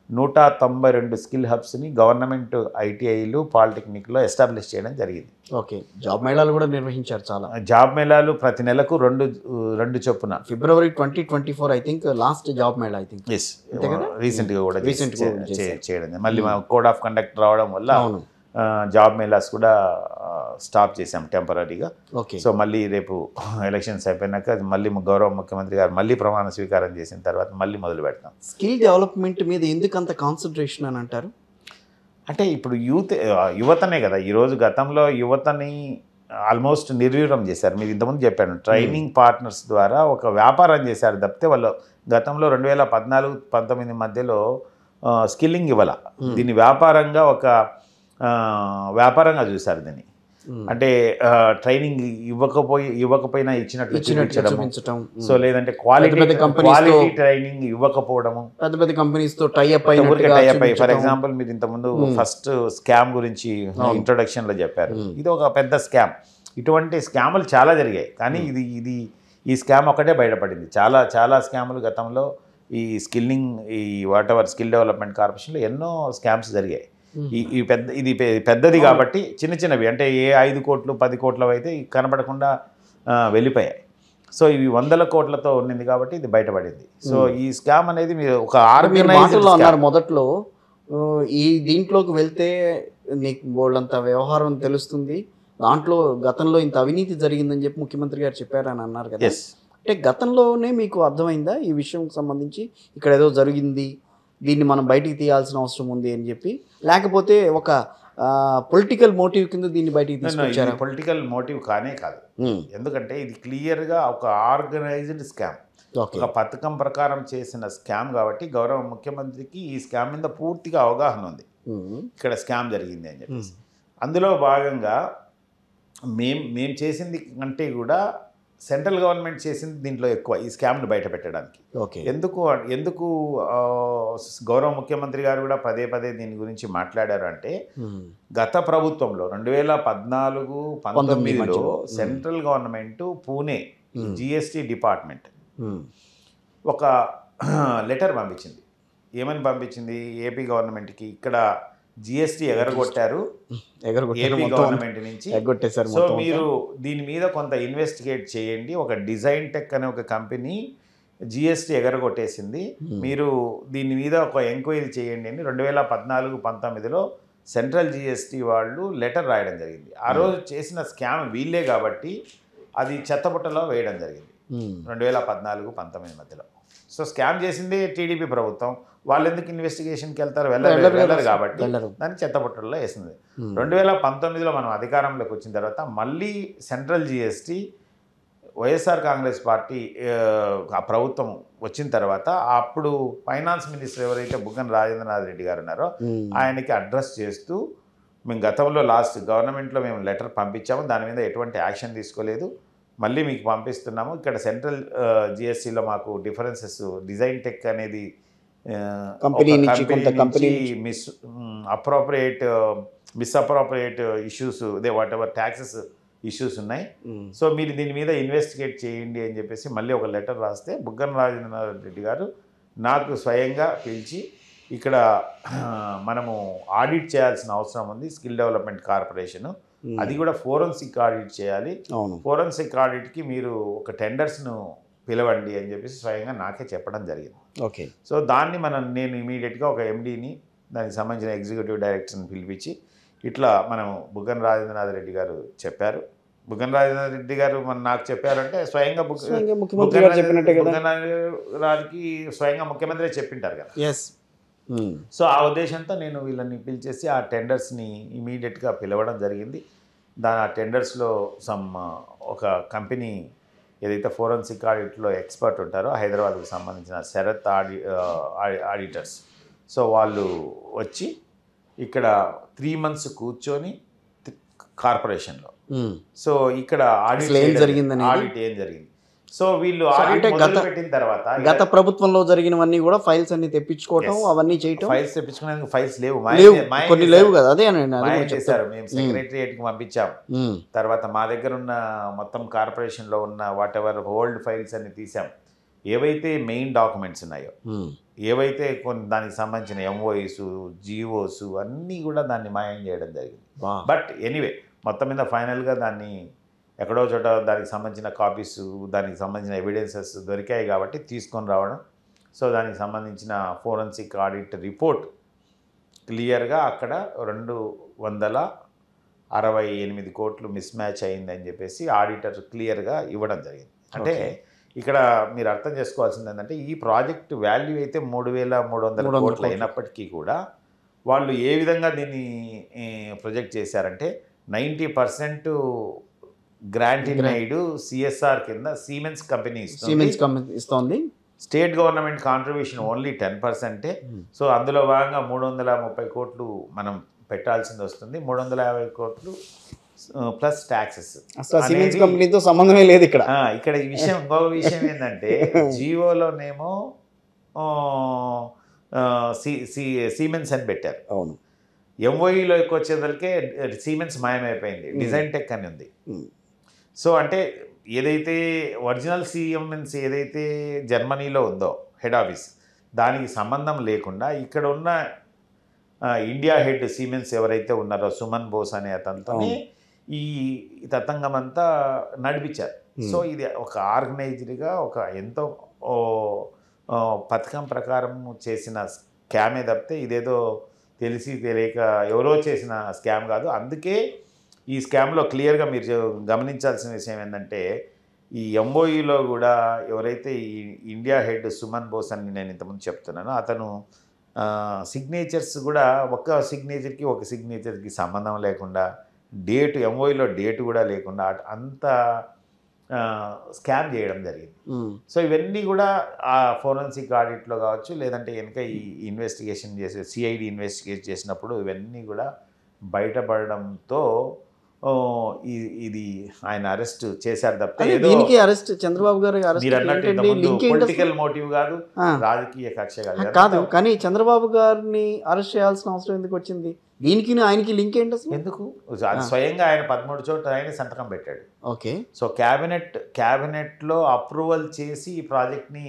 192 స్కిల్ హబ్స్ని గవర్నమెంట్ ఐటీఐలు, పాలిటెక్నిక్లో ఎస్టాబ్లిష్ చేయడం జరిగింది. ఓకే, జాబ్ మేళాలు కూడా నిర్వహించారు. చాలా జాబ్ మేళాలు ప్రతి నెలకు రెండు చొప్పున. February 2024 I think last job mela I think రీసెంట్గా కూడా చేయడం. మళ్ళీ కోడ్ ఆఫ్ కండక్ట్ రావడం వల్ల జాబ్ మేళాస్ కూడా స్టాప్ చేసాం టెంపరీగా. సో మళ్ళీ రేపు ఎలక్షన్స్ అయిపోయినాక మళ్ళీ గౌరవ ముఖ్యమంత్రి గారు మళ్ళీ ప్రమాణ స్వీకారం చేసిన తర్వాత మళ్ళీ మొదలు పెడతాం. స్కిల్ డెవలప్మెంట్ మీద ఎందుకు అంత కాన్సన్ట్రేషన్ అని అంటారు? అంటే ఇప్పుడు యువతనే కదా ఈరోజు, గతంలో యువతని ఆల్మోస్ట్ నిర్వీర్యం చేశారు. మీరు ఇంతకుముందు చెప్పాను, ట్రైనింగ్ పార్ట్నర్స్ ద్వారా ఒక వ్యాపారం చేశారు తప్పితే వాళ్ళు గతంలో 2014-19 మధ్యలో స్కిల్లింగ్ ఇవ్వాల, దీన్ని వ్యాపారంగా చూశారు దీన్ని. అంటే ట్రైనింగ్ ఇవ్వకపోయినా ఇచ్చినట్లు చూపించడం, సో లేదంటే క్వాలిటీ ట్రైనింగ్ ఇవ్వకపోవడము, పెద్ద కంపెనీస్ తో టై అప్ ఫర్ ఎగ్జాంపుల్ మీరు ఇంతకుముందు ఫస్ట్ స్కామ్ గురించి ఇంట్రొడక్షన్ లో చెప్పారు, ఇది ఒక పెద్ద స్కామ్. ఇటువంటి స్కాములు చాలా జరిగాయి. కానీ ఈ స్కామ్ ఒకటే బయటపడింది. చాలా చాలా స్కాములు గతంలో ఈ వాట్ ఎవర్ స్కిల్ డెవలప్మెంట్ కార్పొరేషన్లో ఎన్నో స్కామ్స్ జరిగాయి. ఇది పెద్దది కాబట్టి చిన్న చిన్నవి అంటే ఏ 5 కోట్లు 10 కోట్లు అయితే కనబడకుండా వెళ్ళిపోయాయి. సో ఇవి 100 కోట్లతో ఉండింది కాబట్టి ఇది బయటపడింది. సో ఈ స్కామ్ అనేది మీరు ఒక ఆర్గనైజ్డ్ అన్నారు మొదట్లో, ఈ దీంట్లోకి వెళ్తే నీకు బోల్డంత వ్యవహారం తెలుస్తుంది, దాంట్లో గతంలో ఇంత అవినీతి జరిగిందని చెప్పి ముఖ్యమంత్రి గారు చెప్పారని అన్నారు కదా. అంటే గతంలోనే మీకు అర్థమైందా ఈ విషయంకి సంబంధించి ఇక్కడ ఏదో జరిగింది, దీన్ని మనం బయటికి తీయాల్సిన అవసరం ఉంది అని చెప్పి, లేకపోతే ఒక పొలిటికల్ మోటివ్ కింద దీన్ని బయటికి తీసుకొచ్చారు? పొలిటికల్ మోటివ్ కానే కాదు. ఎందుకంటే ఇది క్లియర్గా ఒక ఆర్గనైజ్డ్ స్కామ్, ఒక పథకం ప్రకారం చేసిన స్కామ్ కాబట్టి గౌరవ ముఖ్యమంత్రికి ఈ స్కామ్ మీద పూర్తిగా అవగాహన ఉంది. ఇక్కడ స్కామ్ జరిగింది అని చెప్పేసి అందులో భాగంగా మేము చేసింది కంటే కూడా సెంట్రల్ గవర్నమెంట్ చేసింది దీంట్లో ఎక్కువ ఈ స్కామ్ను బయట పెట్టడానికి. ఎందుకు గౌరవ ముఖ్యమంత్రి గారు కూడా పదే పదే దీని గురించి మాట్లాడారు అంటే, గత ప్రభుత్వంలో 2014-19లో central government Pune GST department ఒక లెటర్ పంపించింది. ఏమని పంపించింది? ఏపీ గవర్నమెంట్కి ఇక్కడ జిఎస్టీ ఎగరగొట్టారు ఏపీ గవర్నమెంట్ నుంచి, సో మీరు దీని మీద కొంత ఇన్వెస్టిగేట్ చేయండి. ఒక డిజైన్ టెక్ అనే ఒక కంపెనీ జిఎస్టీ ఎగరగొట్టేసింది, మీరు దీని మీద ఒక ఎంక్వైరీ చేయండి అని 2014-19లో సెంట్రల్ జిఎస్టీ వాళ్ళు లెటర్ రాయడం జరిగింది. ఆ రోజు చేసిన స్కామ్ వీళ్ళే కాబట్టి అది చెత్తబుట్టలో వేయడం జరిగింది 2014-19 మధ్యలో. సో స్కామ్ చేసింది టీడీపీ ప్రభుత్వం, వాళ్ళు ఎందుకు ఇన్వెస్టిగేషన్కి వెళ్తారు? వెళ్ళరు కాబట్టి దాన్ని చెత్తబుట్టల్లో వేసింది. 2019లో మనం అధికారంలోకి వచ్చిన తర్వాత మళ్ళీ central GST YSR Congress party ఆ ప్రభుత్వం వచ్చిన తర్వాత అప్పుడు ఫైనాన్స్ మినిస్టర్ ఎవరైతే బుగ్గన రాజేంద్రనాథ్ రెడ్డి గారు ఉన్నారో ఆయనకి అడ్రస్ చేస్తూ, మేము గతంలో లాస్ట్ గవర్నమెంట్లో మేము లెటర్ పంపించాము, దాని మీద ఎటువంటి యాక్షన్ తీసుకోలేదు, మళ్ళీ మీకు పంపిస్తున్నాము. ఇక్కడ సెంట్రల్ జిఎస్టీలో మాకు డిఫరెన్సెస్, డిజైన్ టెక్ అనేది company misappropriate issues, whatever taxes issues ఉన్నాయి, సో మీరు దీని మీద ఇన్వెస్టిగేట్ చేయండి అని చెప్పేసి మళ్ళీ ఒక లెటర్ రాస్తే బుగ్గన రాజేంద్రనాథ్ రెడ్డి గారు నాకు స్వయంగా పిలిచి, ఇక్కడ మనము ఆడిట్ చేయాల్సిన అవసరం ఉంది స్కిల్ డెవలప్మెంట్ కార్పొరేషన్, అది కూడా ఫోరెన్సిక్ ఆడిట్ చేయాలి, ఫోరెన్సిక్ ఆడిట్కి మీరు ఒక టెండర్స్ను పిలవండి అని చెప్పేసి స్వయంగా నాకే చెప్పడం జరిగింది. సో దాన్ని నేను ఇమీడియట్గా ఒక ఎండీని, దానికి సంబంధించిన ఎగ్జిక్యూటివ్ డైరెక్టర్ని పిలిపించి ఇట్లా మనము బుగ్గన రాజేంద్రనాథ్ రెడ్డి గారు చెప్పారు. బుగ్గన రాజేంద్రనాథ్ రెడ్డి గారు నాకు చెప్పారంటే స్వయంగా రాజుకి స్వయంగా ముఖ్యమంత్రి చెప్పింటారు కదా. సో ఆ ఉద్దేశంతో నేను వీళ్ళని పిలిచేసి ఆ టెండర్స్ని ఇమీడియట్గా పిలవడం జరిగింది. ఆ టెండర్స్లో ఒక కంపెనీ ఏదైతే ఫోరెన్సిక్ ఆడిట్లో ఎక్స్పర్ట్ ఉంటారో హైదరాబాద్కి సంబంధించిన శరత్ ఆడిటర్స్, సో వాళ్ళు వచ్చి ఇక్కడ 3 months కూర్చొని కార్పొరేషన్లో, సో ఇక్కడ ఆడిట్ ఏం జరిగింది, సో వీళ్ళు పెట్టిన తర్వాత గత ప్రభుత్వంలో జరిగినవన్నీ కూడా ఫైల్స్ అన్ని తెప్పించుకోవటం, అవన్నీ చేయటం. ఫైల్స్ తెప్పించుకోవడానికి ఫైల్స్ లేవు, కొన్ని లేవు కదా. అదే చేశారు, మేము సెక్రటరియేట్కి పంపించాం. తర్వాత మా దగ్గర ఉన్న మొత్తం కార్పొరేషన్లో ఉన్న వాట్ ఎవర్ ఓల్డ్ ఫైల్స్ అన్ని తీసాం. ఏవైతే మెయిన్ డాక్యుమెంట్స్ ఉన్నాయో, ఏవైతే కొన్ని దానికి సంబంధించిన ఎంఓఈస్, జిఓస్ అన్నీ కూడా దాన్ని మాయం చేయడం జరిగింది. బట్ ఎనీవే మొత్తం మీద ఫైనల్గా దాన్ని ఎక్కడో చోట దానికి సంబంధించిన కాపీస్, దానికి సంబంధించిన ఎవిడెన్సెస్ దొరికాయి కాబట్టి తీసుకొని రావడం. సో దానికి సంబంధించిన ఫోరెన్సిక్ ఆడిట్ రిపోర్ట్ క్లియర్గా అక్కడ 268 కోట్లు మిస్ మ్యాచ్ అయిందని చెప్పేసి ఆడిటర్ క్లియర్గా ఇవ్వడం జరిగింది. అంటే ఇక్కడ మీరు అర్థం చేసుకోవాల్సింది ఏంటంటే, ఈ ప్రాజెక్ట్ వాల్యూ అయితే 3,300 కోట్లు అయినప్పటికీ కూడా వాళ్ళు ఏ విధంగా దీన్ని ప్రొజెక్ట్ చేశారంటే 90% గ్రాంట్ ఇన్ఐడ్ సిఎస్ఆర్ కింద సిమెన్స్ కంపెనీ ఇస్తుంది, state government contribution only 10%. So అందులో భాగంగా 330 కోట్లు మనం పెట్టాల్సింది వస్తుంది, 350 కోట్లు ప్లస్ ట్యాక్సెస్. సిమెన్స్ కంపెనీతో సంబంధమే లేదు ఇక్కడ. ఇక్కడ ఈ విషయం, ఇంకో విషయం ఏంటంటే జియోలోనేమో సిమెన్స్ అని పెట్టారు. అవును, ఎంఓఈలోకి వచ్చేదలికే సిమెన్స్ మాయమైపోయింది, డిజైన్ టెక్ అని ఉంది. సో అంటే ఏదైతే ఒరిజినల్ సిఎంఎన్స్ ఏదైతే జర్మనీలో ఉందో హెడ్ ఆఫీస్, దానికి సంబంధం లేకుండా ఇక్కడ ఉన్న ఇండియా హెడ్ సిమెన్స్ ఎవరైతే ఉన్నారో సుమన్ బోస్ అనే అతనితోనే ఈ తతంగం అంతా నడిపించారు. సో ఇది ఒక ఆర్గనైజ్డ్గా ఒక ఎంతో పథకం ప్రకారం చేసిన స్కామే తప్పితే ఇదేదో తెలిసి తెలియక ఎవరో చేసిన స్కామ్ కాదు. అందుకే ఈ స్కామ్లో క్లియర్గా మీరు గమనించాల్సిన విషయం ఏంటంటే ఈ ఎంఓఈలో కూడా ఎవరైతే ఈ ఇండియా హెడ్ సుమన్ బోస్ అని నేను ఇంతకుముందు చెప్తున్నానో అతను సిగ్నేచర్స్ కూడా ఒక సిగ్నేచర్కి సంబంధం లేకుండా డేట్ ఎంఓఈలో డేట్ కూడా లేకుండా అంత స్కామ్ చేయడం జరిగింది. సో ఇవన్నీ కూడా ఆ ఫోరెన్సిక్ ఆడిట్లో కావచ్చు, లేదంటే వెనుక ఈ ఇన్వెస్టిగేషన్ చేసే సిఐడి ఇన్వెస్టిగేట్ చేసినప్పుడు ఇవన్నీ కూడా బయటపడడంతో ఇది ఆయన అరెస్ట్ చేశారు తప్ప దీనికి అరెస్ట్ చంద్రబాబు గారు మీరు అన్నట్టు పొలిటికల్ మోటివ్ కాదు, రాజకీయ కక్ష కాదు. కానీ చంద్రబాబు గారిని అరెస్ట్ చేయాల్సిన అవసరం ఎందుకు వచ్చింది? దీనికి ఆయనకి లింక్ ఏంటి అసలు? ఎందుకు? స్వయంగా ఆయన 13 చోట్ల ఆయన సంతకం పెట్టాడు. ఓకే. సో క్యాబినెట్లో అప్రూవల్ చేసి ఈ ప్రాజెక్ట్ని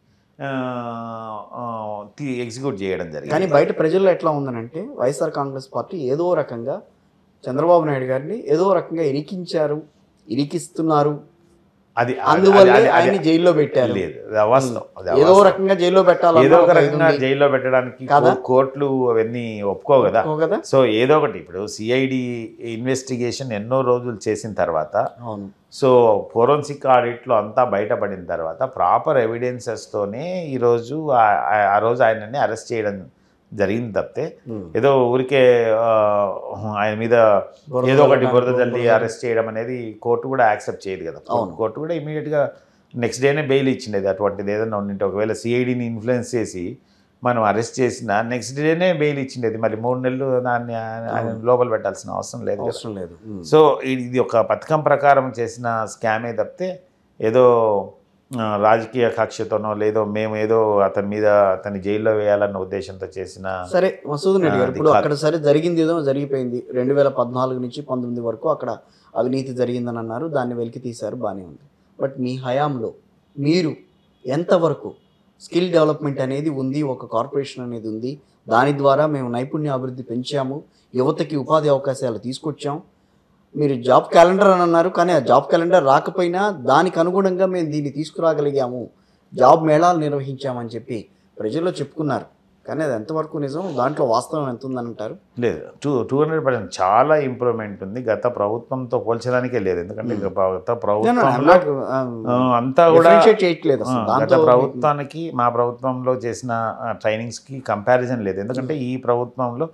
ఎగ్జిక్యూట్ చేయడం జరిగింది. కానీ బయట ప్రజల్లో ఎట్లా ఉందనంటే వైఎస్ఆర్ కాంగ్రెస్ పార్టీ ఏదో రకంగా చంద్రబాబు నాయుడు గారిని ఏదో రకంగా ఇరికిస్తున్నారు, అది అందువల్ల ఆయన జైల్లో పెట్టారు. లేదు, ఏదో రకంగా జైల్లో పెట్టాలి, ఏదో ఒక రకంగా జైల్లో పెట్టడానికి కోర్టులు అవన్నీ ఒప్పుకోవు కదా. సో ఏదో ఒకటి ఇప్పుడు సిఐడి ఇన్వెస్టిగేషన్ ఎన్నో రోజులు చేసిన తర్వాత, సో ఫోరెన్సిక్ ఆడిట్లో అంతా బయటపడిన తర్వాత ప్రాపర్ ఎవిడెన్సెస్తోనే ఈరోజు ఆ రోజు ఆయనని అరెస్ట్ చేయడం జరిగింది తప్పితే ఏదో ఊరికే ఆయన మీద ఏదో ఒకటి బురద జల్లి అరెస్ట్ చేయడం అనేది కోర్టు కూడా యాక్సెప్ట్ చేయదు కదా. కోర్టు కూడా ఇమీడియట్గా నెక్స్ట్ డేనే బెయిల్ ఇచ్చిండేది. అటువంటిది ఏదైనా ఉండింటే ఒకవేళ సిఐడిని ఇన్ఫ్లుయెన్స్ చేసి మనం అరెస్ట్ చేసిన నెక్స్ట్ డేనే బెయిల్ ఇచ్చిండేది, మళ్ళీ 3 నెలలు దాన్ని ఆయన లోపల పెట్టాల్సిన అవసరం లేదు. సో ఇది ఒక పథకం ప్రకారం చేసిన స్కామే తప్పితే ఏదో రాజకీయ కక్షతోనో లేదో మేము ఏదో అతని జైల్లో వేయాలన్న ఉద్దేశంతో చేసిన. సరే మసూదన్ రెడ్డి గారు, ఇప్పుడు అక్కడ సరే జరిగింది ఏదో జరిగిపోయింది. 2014 నుంచి 19 వరకు అక్కడ అవినీతి జరిగిందని అన్నారు, దాన్ని వెలికి తీశారు, బాగానే ఉంది. బట్ మీ హయాంలో మీరు ఎంతవరకు స్కిల్ డెవలప్మెంట్ అనేది ఉంది, ఒక కార్పొరేషన్ అనేది ఉంది, దాని ద్వారా మేము నైపుణ్య అభివృద్ధి పెంచాము, యువతకి ఉపాధి అవకాశాలు తీసుకొచ్చాం, మీరు జాబ్ క్యాలెండర్ అని అన్నారు, కానీ ఆ జాబ్ క్యాలెండర్ రాకపోయినా దానికి అనుగుణంగా మేము దీన్ని తీసుకురాగలిగాము, జాబ్ మేళాలు నిర్వహించామని చెప్పి ప్రజల్లో చెప్పుకున్నారు. కానీ అది ఎంతవరకు నిజం, దాంట్లో వాస్తవం ఎంత ఉందని అంటారు? లేదు, 200% చాలా ఇంప్రూవ్మెంట్ ఉంది. గత ప్రభుత్వంతో పోల్చడానికే లేదు, ఎందుకంటే గత ప్రభుత్వంలో అంతా కూడా చేయట్లేదు. గత ప్రభుత్వానికి మా ప్రభుత్వంలో చేసిన ట్రైనింగ్స్కి కంపారిజన్ లేదు. ఎందుకంటే ఈ ప్రభుత్వంలో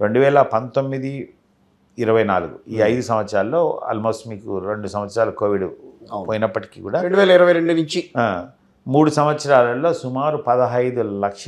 2019-24 ఈ 5 సంవత్సరాల్లో ఆల్మోస్ట్ మీకు 2 సంవత్సరాలు కోవిడ్ పోయినప్పటికీ కూడా 2022 నుంచి 3 సంవత్సరాలలో సుమారు 15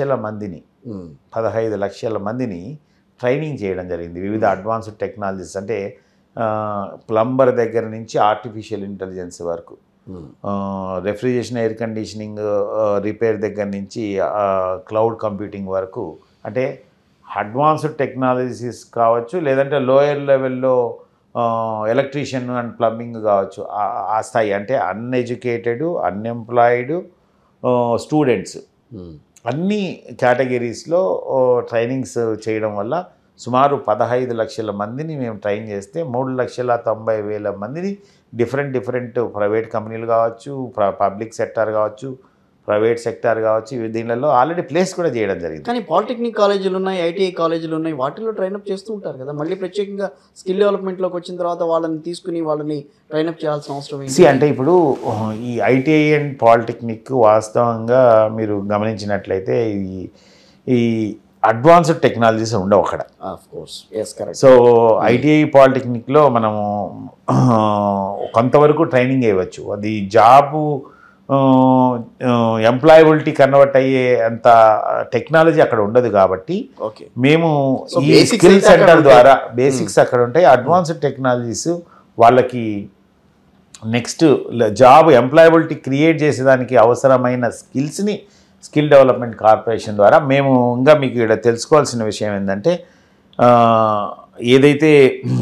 లక్షల మందిని ట్రైనింగ్ చేయడం జరిగింది. వివిధ అడ్వాన్స్డ్ టెక్నాలజీస్, అంటే ప్లంబర్ దగ్గర నుంచి ఆర్టిఫిషియల్ ఇంటెలిజెన్స్ వరకు, రెఫ్రిజరేషన్ ఎయిర్ కండిషనింగ్ రిపేర్ దగ్గర నుంచి క్లౌడ్ కంప్యూటింగ్ వరకు, అంటే అడ్వాన్స్డ్ టెక్నాలజీస్ కావచ్చు, లేదంటే లోయర్ లెవెల్లో ఎలక్ట్రీషియన్ అండ్ ప్లంబింగ్ కావచ్చు, ఆ స్థాయి, అంటే అన్ఎడ్యుకేటెడ్, అన్ఎంప్లాయిడ్ స్టూడెంట్స్ అన్ని కేటగిరీస్లో ట్రైనింగ్స్ చేయడం వల్ల సుమారు 15 లక్షల మందిని మేము ట్రైన్ చేస్తే 3,90,000 మందిని డిఫరెంట్ ప్రైవేట్ కంపెనీలు కావచ్చు, పబ్లిక్ సెక్టార్ కావచ్చు, ప్రైవేట్ సెక్టార్ కావచ్చు, దీనిలో ఆల్రెడీ ప్లేస్ కూడా చేయడం జరిగింది. కానీ పాలిటెక్నిక్ కాలేజీలు ఉన్నాయి, ఐటీఐ కాలేజీలు ఉన్నాయి, వాటిల్లో ట్రైనప్ చేస్తూ ఉంటారు కదా. మళ్ళీ ప్రత్యేకంగా స్కిల్ డెవలప్మెంట్లోకి వచ్చిన తర్వాత వాళ్ళని తీసుకుని వాళ్ళని ట్రైనప్ చేయాల్సిన అవసరం ఏంటి? అంటే ఇప్పుడు ఈ ఐటీఐ అండ్ పాలిటెక్నిక్ వాస్తవంగా మీరు గమనించినట్లయితే ఈ అడ్వాన్స్డ్ టెక్నాలజీస్ ఉండవు అక్కడ. సో ఐటీఐ పాలిటెక్నిక్లో మనము కొంతవరకు ట్రైనింగ్ ఇవ్వచ్చు, అది జాబు ఎంప్లాయబిలిటీ కన్వర్ట్ అయ్యే అంత టెక్నాలజీ అక్కడ ఉండదు. కాబట్టి మేము ఈ స్కిల్ సెంటర్ ద్వారా బేసిక్స్ అక్కడ ఉంటాయి, అడ్వాన్స్డ్ టెక్నాలజీస్ వాళ్ళకి నెక్స్ట్ జాబ్ ఎంప్లాయబిలిటీ క్రియేట్ చేసేదానికి అవసరమైన స్కిల్స్ని స్కిల్ డెవలప్మెంట్ కార్పొరేషన్ ద్వారా మేము. ఇంకా మీకు ఇక్కడ తెలుసుకోవాల్సిన విషయం ఏంటంటే ఏదైతే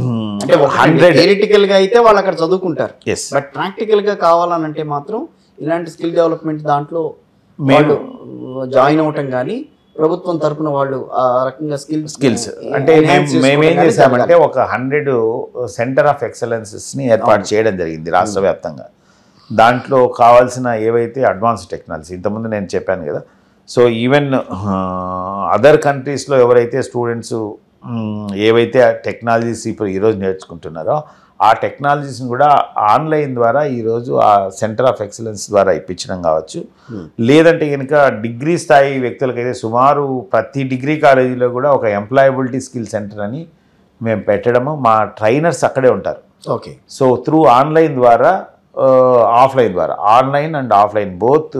అంటే 100 థియరిటికల్ గా అయితే వాళ్ళు అక్కడ చదువుకుంటారు, ఎస్ బట్ ప్రాక్టికల్ గా కావాలనంటే మాత్రం ఇలాంటి స్కిల్ డెవలప్మెంట్ దాంట్లో వాళ్ళు జాయిన్ అవటం కానీ ప్రభుత్వం తరపున వాళ్ళు ఆ రకంగా స్కిల్స్ అంటే మేమేం చేసామంటే ఒక 100 సెంటర్ ఆఫ్ ఎక్సలెన్సెస్ని ఏర్పాటు చేయడం జరిగింది రాష్ట్ర వ్యాప్తంగా. దాంట్లో కావాల్సిన ఏవైతే అడ్వాన్స్ టెక్నాలజీ ఇంతకుముందు నేను చెప్పాను కదా, సో ఈవెన్ అదర్ కంట్రీస్లో ఎవరైతే స్టూడెంట్స్ ఏవైతే టెక్నాలజీస్ ఇప్పుడు ఈరోజు నేర్చుకుంటున్నారో ఆ టెక్నాలజీస్ని కూడా ఆన్లైన్ ద్వారా ఈరోజు ఆ సెంటర్ ఆఫ్ ఎక్సలెన్స్ ద్వారా ఇప్పించడం కావచ్చు. లేదంటే కనుక డిగ్రీ స్థాయి వ్యక్తులకైతే సుమారు ప్రతి డిగ్రీ కాలేజీలో కూడా ఒక ఎంప్లాయబిలిటీ స్కిల్ సెంటర్ అని మేము పెట్టడము, మా ట్రైనర్స్ అక్కడే ఉంటారు. ఓకే. సో త్రూ ఆన్లైన్ ద్వారా ఆఫ్లైన్ ద్వారా, ఆన్లైన్ అండ్ ఆఫ్లైన్ బోత్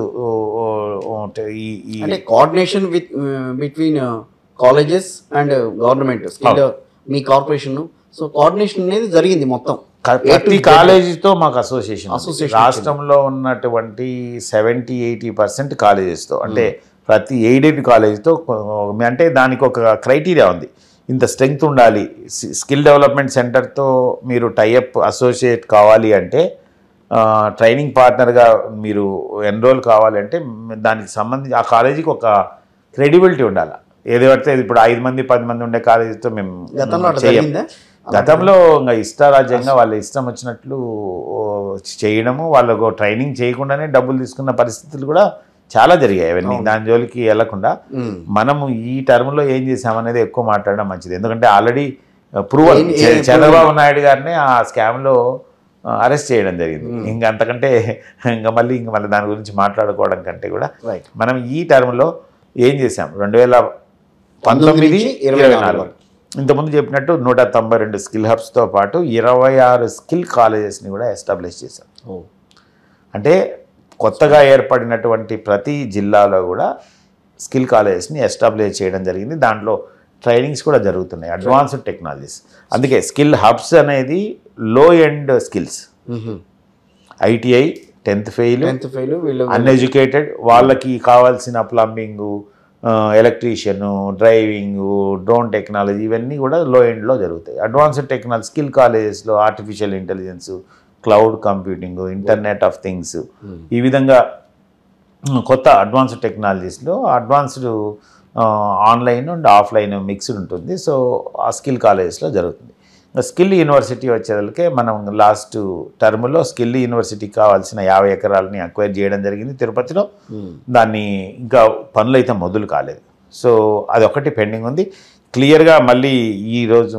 అంటే coordination with between colleges and government skill మీ కార్పొరేషన్, సో కోఆర్డినేషన్ అనేది జరిగింది మొత్తం ప్రతి కాలేజీతో మాకు అసోసియేషన్. రాష్ట్రంలో ఉన్నటువంటి 70-80% కాలేజెస్తో, అంటే ప్రతి ఎయిడెడ్ కాలేజీతో, అంటే దానికి ఒక క్రైటీరియా ఉంది, ఇంత స్ట్రెంగ్త్ ఉండాలి. స్కిల్ డెవలప్మెంట్ సెంటర్తో మీరు టైఅప్ అసోసియేట్ కావాలి అంటే, ట్రైనింగ్ పార్ట్నర్గా మీరు ఎన్రోల్ కావాలంటే దానికి సంబంధించి ఆ కాలేజీకి ఒక క్రెడిబిలిటీ ఉండాలి. ఏది పడితే ఇప్పుడు 5 మంది 10 మంది ఉండే కాలేజీతో మేము గతంలో ఇంకా ఇష్టారాజ్యంగా వాళ్ళ ఇష్టం వచ్చినట్లు చేయడము, వాళ్ళకు ట్రైనింగ్ చేయకుండానే డబ్బులు తీసుకున్న పరిస్థితులు కూడా చాలా జరిగాయి. అవన్నీ దాని జోలికి వెళ్లకుండా మనము ఈ టర్మ్లో ఏం చేసామనేది ఎక్కువ మాట్లాడడం మంచిది. ఎందుకంటే ఆల్రెడీ ప్రూవల్ చంద్రబాబు నాయుడు గారిని ఆ స్కామ్లో అరెస్ట్ చేయడం జరిగింది. ఇంకా అంతకంటే ఇంకా మళ్ళీ దాని గురించి మాట్లాడుకోవడం కంటే కూడా మనం ఈ టర్మ్లో ఏం చేసాం, 2019-24 ఇంతకుముందు చెప్పినట్టు 192 స్కిల్ హబ్స్తో పాటు 26 స్కిల్ కాలేజెస్ని కూడా ఎస్టాబ్లిష్ చేశాం. అంటే కొత్తగా ఏర్పడినటువంటి ప్రతి జిల్లాలో కూడా స్కిల్ కాలేజెస్ని ఎస్టాబ్లిష్ చేయడం జరిగింది. దాంట్లో ట్రైనింగ్స్ కూడా జరుగుతున్నాయి, అడ్వాన్స్డ్ టెక్నాలజీస్. అందుకే స్కిల్ హబ్స్ అనేది low end skills, ITI 10th fail uneducated వాళ్ళకి కావాల్సిన plumbing, electrician, driving, drone technology ఇవన్నీ కూడా లో ఎండ్లో జరుగుతాయి. అడ్వాన్స్డ్ టెక్నాలజీ స్కిల్ కాలేజెస్లో artificial intelligence, cloud computing, internet of things, ఈ విధంగా కొత్త అడ్వాన్స్డ్ టెక్నాలజీస్లో advanced online and offline mixed ఉంటుంది. సో ఆ స్కిల్ కాలేజెస్లో జరుగుతుంది. స్కిల్ యూనివర్సిటీ వచ్చేదలకే మనం లాస్ట్ టర్మ్లో స్కిల్ యూనివర్సిటీకి కావాల్సిన 50 ఎకరాలని అక్వైర్ చేయడం జరిగింది తిరుపతిలో. దాన్ని ఇంకా పనులు అయితే మొదలు కాలేదు. సో అదొకటి పెండింగ్ ఉంది. క్లియర్గా మళ్ళీ ఈరోజు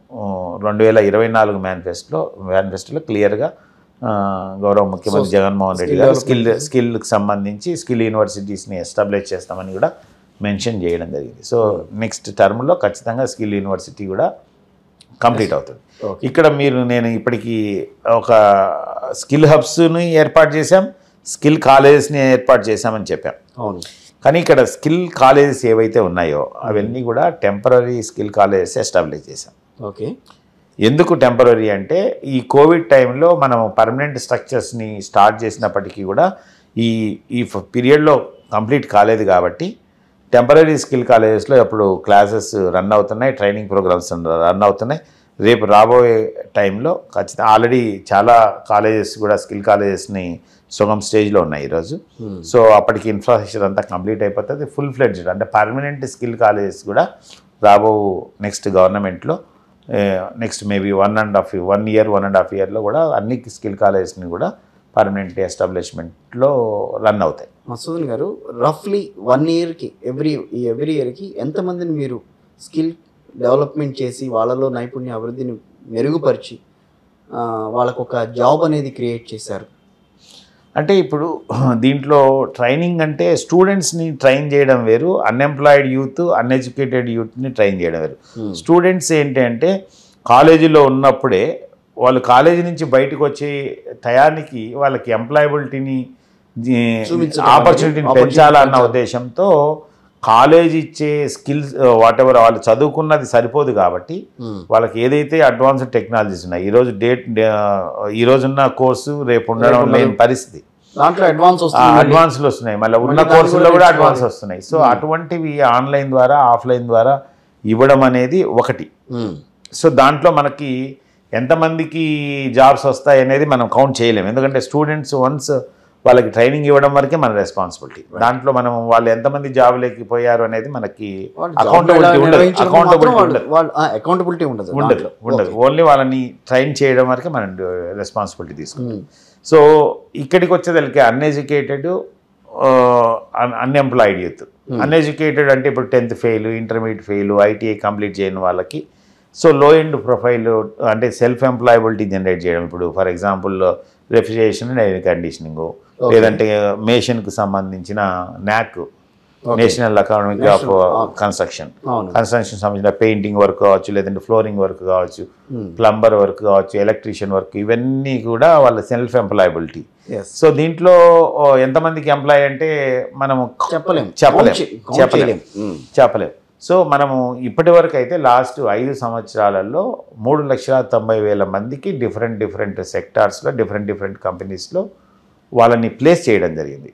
2024 మేనిఫెస్టోలో క్లియర్గా గౌరవ ముఖ్యమంత్రి జగన్మోహన్ రెడ్డి గారు స్కిల్కి సంబంధించి స్కిల్ యూనివర్సిటీస్ని ఎస్టాబ్లిష్ చేస్తామని కూడా మెన్షన్ చేయడం జరిగింది. సో నెక్స్ట్ టర్మ్లో ఖచ్చితంగా స్కిల్ యూనివర్సిటీ కూడా కంప్లీట్ అవుతుంది. ఇక్కడ నేను ఇప్పటికీ ఒక స్కిల్ హబ్స్ని ఏర్పాటు చేశాం, స్కిల్ కాలేజెస్ని ఏర్పాటు చేశామని చెప్పాం. అవును. కానీ ఇక్కడ స్కిల్ కాలేజెస్ ఏవైతే ఉన్నాయో అవన్నీ కూడా టెంపరీ స్కిల్ కాలేజెస్ ఎస్టాబ్లిష్ చేశాం. ఓకే. ఎందుకు టెంపరీ అంటే ఈ కోవిడ్ టైంలో మనం పర్మనెంట్ స్ట్రక్చర్స్ని స్టార్ట్ చేసినప్పటికీ కూడా ఈ పీరియడ్లో కంప్లీట్ కాలేదు కాబట్టి టెంపరీ స్కిల్ కాలేజెస్లో ఇప్పుడు క్లాసెస్ రన్ అవుతున్నాయి, ట్రైనింగ్ ప్రోగ్రామ్స్ రన్ అవుతున్నాయి. రేపు రాబోయే టైంలో ఖచ్చితంగా ఆల్రెడీ చాలా కాలేజెస్ కూడా స్కిల్ కాలేజెస్ని సగం స్టేజ్లో ఉన్నాయి ఈరోజు. సో అప్పటికి ఇన్ఫ్రాస్ట్రక్చర్ అంతా కంప్లీట్ అయిపోతుంది. ఫుల్ ఫ్లెడ్జ్డ్ అంటే పర్మనెంట్ స్కిల్ కాలేజెస్ కూడా రాబో నెక్స్ట్ గవర్నమెంట్లో నెక్స్ట్ మేబీ 1.5 ఇయర్లో కూడా అన్ని స్కిల్ కాలేజెస్ని కూడా పర్మనెంట్ ఎస్టాబ్లిష్మెంట్లో రన్ అవుతాయి. మసూదన్ గారు, రఫ్లీ 1 ఇయర్కి ఎవ్రీ ఇయర్కి ఎంతమందిని మీరు స్కిల్ డెవలప్మెంట్ చేసి వాళ్ళలో నైపుణ్య అభివృద్ధిని మెరుగుపరిచి వాళ్ళకు ఒక జాబ్ అనేది క్రియేట్ చేశారు? అంటే ఇప్పుడు దీంట్లో ట్రైనింగ్ అంటే స్టూడెంట్స్ని ట్రైన్ చేయడం వేరు, అన్ఎంప్లాయిడ్ యూత్, అన్ఎడ్యుకేటెడ్ యూత్ని ట్రైన్ చేయడం వేరు. స్టూడెంట్స్ ఏంటి అంటే కాలేజీలో ఉన్నప్పుడే వాళ్ళు కాలేజీ నుంచి బయటకు వచ్చే టయానికి వాళ్ళకి ఎంప్లాయబిలిటీని ఆపర్చునిటీని పెంచాలన్న ఉద్దేశంతో కాలేజ్ ఇచ్చే స్కిల్స్ వాటెవర్ వాళ్ళు చదువుకున్నది సరిపోదు కాబట్టి వాళ్ళకి ఏదైతే అడ్వాన్స్డ్ టెక్నాలజీస్ ఉన్నాయి, ఈరోజున్న కోర్సు రేపు ఉండడం లేని పరిస్థితి, దాంట్లో అడ్వాన్స్లు వస్తున్నాయి, మళ్ళీ ఉన్న కోర్సుల్లో కూడా అడ్వాన్స్ వస్తున్నాయి. సో అటువంటివి ఆన్లైన్ ద్వారా ఆఫ్లైన్ ద్వారా ఇవ్వడం అనేది ఒకటి. సో దాంట్లో మనకి ఎంతమందికి జాబ్స్ వస్తాయి అనేది మనం కౌంట్ చేయలేము. ఎందుకంటే స్టూడెంట్స్ వన్స్ వాళ్ళకి ట్రైనింగ్ ఇవ్వడం వరకే మన రెస్పాన్సిబిలిటీ. దాంట్లో మనం వాళ్ళు ఎంతమంది జాబ్ లేకపోయారు అనేది మనకి అకౌంటబిలిటీ ఉండదు. ఓన్లీ వాళ్ళని ట్రైన్ చేయడం వరకే మనం రెస్పాన్సిబిలిటీ తీసుకుంటాం. సో ఇక్కడికి వచ్చేదానికి అన్ఎడ్యుకేటెడ్ అన్ఎంప్లాయిడ్ యూత్. అన్ఎడ్యుకేటెడ్ అంటే ఇప్పుడు 10th fail, intermediate fail, ITI complete చేయని వాళ్ళకి సో లో ఎండ్ ప్రొఫైల్ అంటే సెల్ఫ్ ఎంప్లాయబిలిటీ జనరేట్ చేయడం. ఇప్పుడు for example refrigeration and air conditioning, లేదంటే మేషన్కు సంబంధించిన NAC, national academy of construction సంబంధించిన పెయింటింగ్ వర్క్ కావచ్చు, లేదంటే ఫ్లోరింగ్ వర్క్ కావచ్చు, ప్లంబర్ వర్క్ కావచ్చు, ఎలక్ట్రీషియన్ వర్క్, ఇవన్నీ కూడా వాళ్ళ సెల్ఫ్ ఎంప్లాయబిలిటీ. సో దీంట్లో ఎంతమందికి ఎంప్లాయ్ అంటే మనము చెప్పలేం. సో మనము ఇప్పటి వరకు అయితే లాస్ట్ 5 సంవత్సరాలలో 3,90,000 మందికి డిఫరెంట్ సెక్టార్స్లో డిఫరెంట్ కంపెనీస్లో వాళ్ళని ప్లేస్ చేయడం జరిగింది.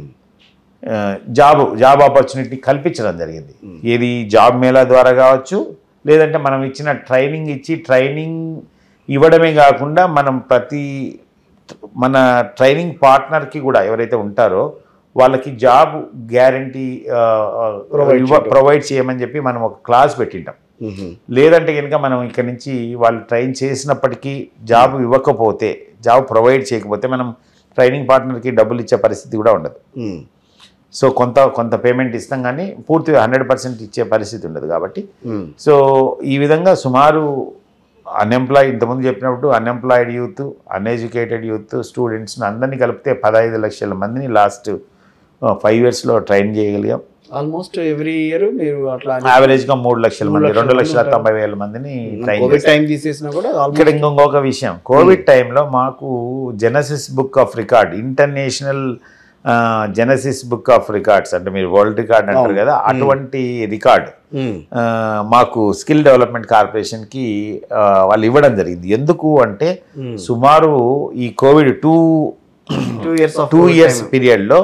జాబ్ ఆపర్చునిటీ కల్పించడం జరిగింది. ఏది జాబ్ మేళా ద్వారా కావచ్చు, లేదంటే మనం ఇచ్చిన ట్రైనింగ్ ఇవ్వడమే కాకుండా మనం మన ట్రైనింగ్ పార్ట్నర్కి కూడా ఎవరైతే ఉంటారో వాళ్ళకి జాబ్ గ్యారంటీ ప్రొవైడ్ చేయమని చెప్పి మనం ఒక క్లాస్ పెట్టింటాం. లేదంటే కనుక మనం ఇక్కడ నుంచి వాళ్ళు ట్రైన్ చేసినప్పటికీ జాబ్ ఇవ్వకపోతే, జాబ్ ప్రొవైడ్ చేయకపోతే మనం ట్రైనింగ్ పార్ట్నర్కి డబ్బులు ఇచ్చే పరిస్థితి కూడా ఉండదు. సో కొంత పేమెంట్ ఇస్తాం, కానీ పూర్తిగా 100% ఇచ్చే పరిస్థితి ఉండదు. కాబట్టి సో ఈ విధంగా సుమారు ఇంతకుముందు చెప్పినప్పుడు అన్ఎంప్లాయిడ్ యూత్, అన్ఎడ్యుకేటెడ్ యూత్, స్టూడెంట్స్ని అందరినీ కలిపితే 15 లక్షల మందిని లాస్ట్ 5 yearsలో ట్రైన్ చేయగలిగాం. ఆల్మోస్ట్ ఎవ్రీ ఇయర్ మీరు అట్లా యావరేజ్గా 3 లక్షల మంది, 2,90,000 మందిని ట్రైన్ చేసేసినా కూడా. ఇక్కడ ఇంకొక విషయం, కోవిడ్ టైంలో మాకు Genesis book of record, international Genesis book of records అంటే మీరు వరల్డ్ రికార్డ్ అంటారు కదా, అటువంటి రికార్డ్ మాకు స్కిల్ డెవలప్మెంట్ కార్పొరేషన్కి వాళ్ళు ఇవ్వడం జరిగింది. ఎందుకు అంటే సుమారు ఈ కోవిడ్ 2 years పీరియడ్లో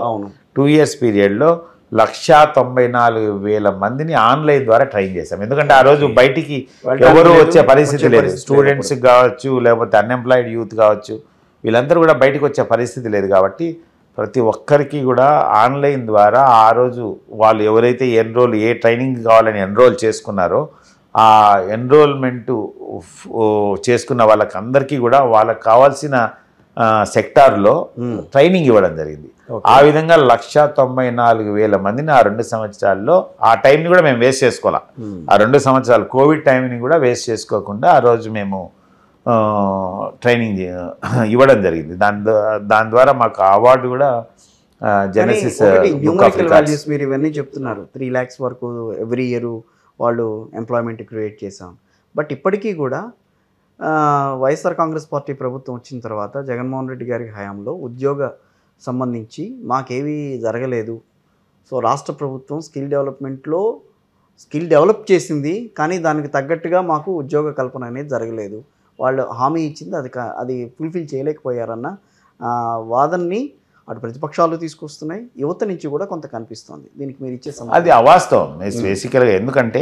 1,94,000 మందిని ఆన్లైన్ ద్వారా ట్రైన్ చేశాం. ఎందుకంటే ఆ రోజు బయటికి ఎవరు వచ్చే పరిస్థితి లేదు. స్టూడెంట్స్ కావచ్చు, లేకపోతే అన్ఎంప్లాయిడ్ యూత్ కావచ్చు, వీళ్ళందరూ కూడా బయటకు వచ్చే పరిస్థితి లేదు. కాబట్టి ప్రతి ఒక్కరికి కూడా ఆన్లైన్ ద్వారా ఆ రోజు వాళ్ళు ఎవరైతే ఏ ట్రైనింగ్ కావాలని ఎన్రోల్ చేసుకున్నారో ఆ ఎన్రోల్మెంటు చేసుకున్న వాళ్ళకి అందరికీ కూడా వాళ్ళకి కావాల్సిన సెక్టార్లో ట్రైనింగ్ ఇవ్వడం జరిగింది. ఆ విధంగా 1,94,000 మందిని ఆ 2 సంవత్సరాల్లో, ఆ టైంని కూడా మేము వేస్ట్ చేసుకోవాలి. ఆ 2 సంవత్సరాలు కోవిడ్ టైంని కూడా వేస్ట్ చేసుకోకుండా ఆ రోజు మేము ట్రైనింగ్ ఇవ్వడం జరిగింది. దాని ద్వారా మాకు అవార్డు కూడా జెనసిస్ బుక్ ఆఫ్ రికార్డ్స్. మీరు ఇవన్నీ చెప్తున్నారు, 3 lakhs వరకు ఎవ్రీ ఇయర్ వాళ్ళు ఎంప్లాయ్మెంట్ క్రియేట్ చేశాం. బట్ ఇప్పటికీ కూడా వైఎస్ఆర్ కాంగ్రెస్ పార్టీ ప్రభుత్వం వచ్చిన తర్వాత జగన్మోహన్ రెడ్డి గారి హయాంలో ఉద్యోగ సంబంధించి మాకేమీ జరగలేదు. సో రాష్ట్ర ప్రభుత్వం స్కిల్ డెవలప్ చేసింది, కానీ దానికి తగ్గట్టుగా మాకు ఉద్యోగ కల్పన అనేది జరగలేదు. వాళ్ళు హామీ ఇచ్చింది అది ఫుల్ఫిల్ చేయలేకపోయారన్న వాదనని అటు ప్రతిపక్షాలు తీసుకొస్తున్నాయి, యువత నుంచి కూడా కొంత కనిపిస్తుంది. దీనికి మీరు ఇచ్చే అది అవాస్తవం బేసికల్గా. ఎందుకంటే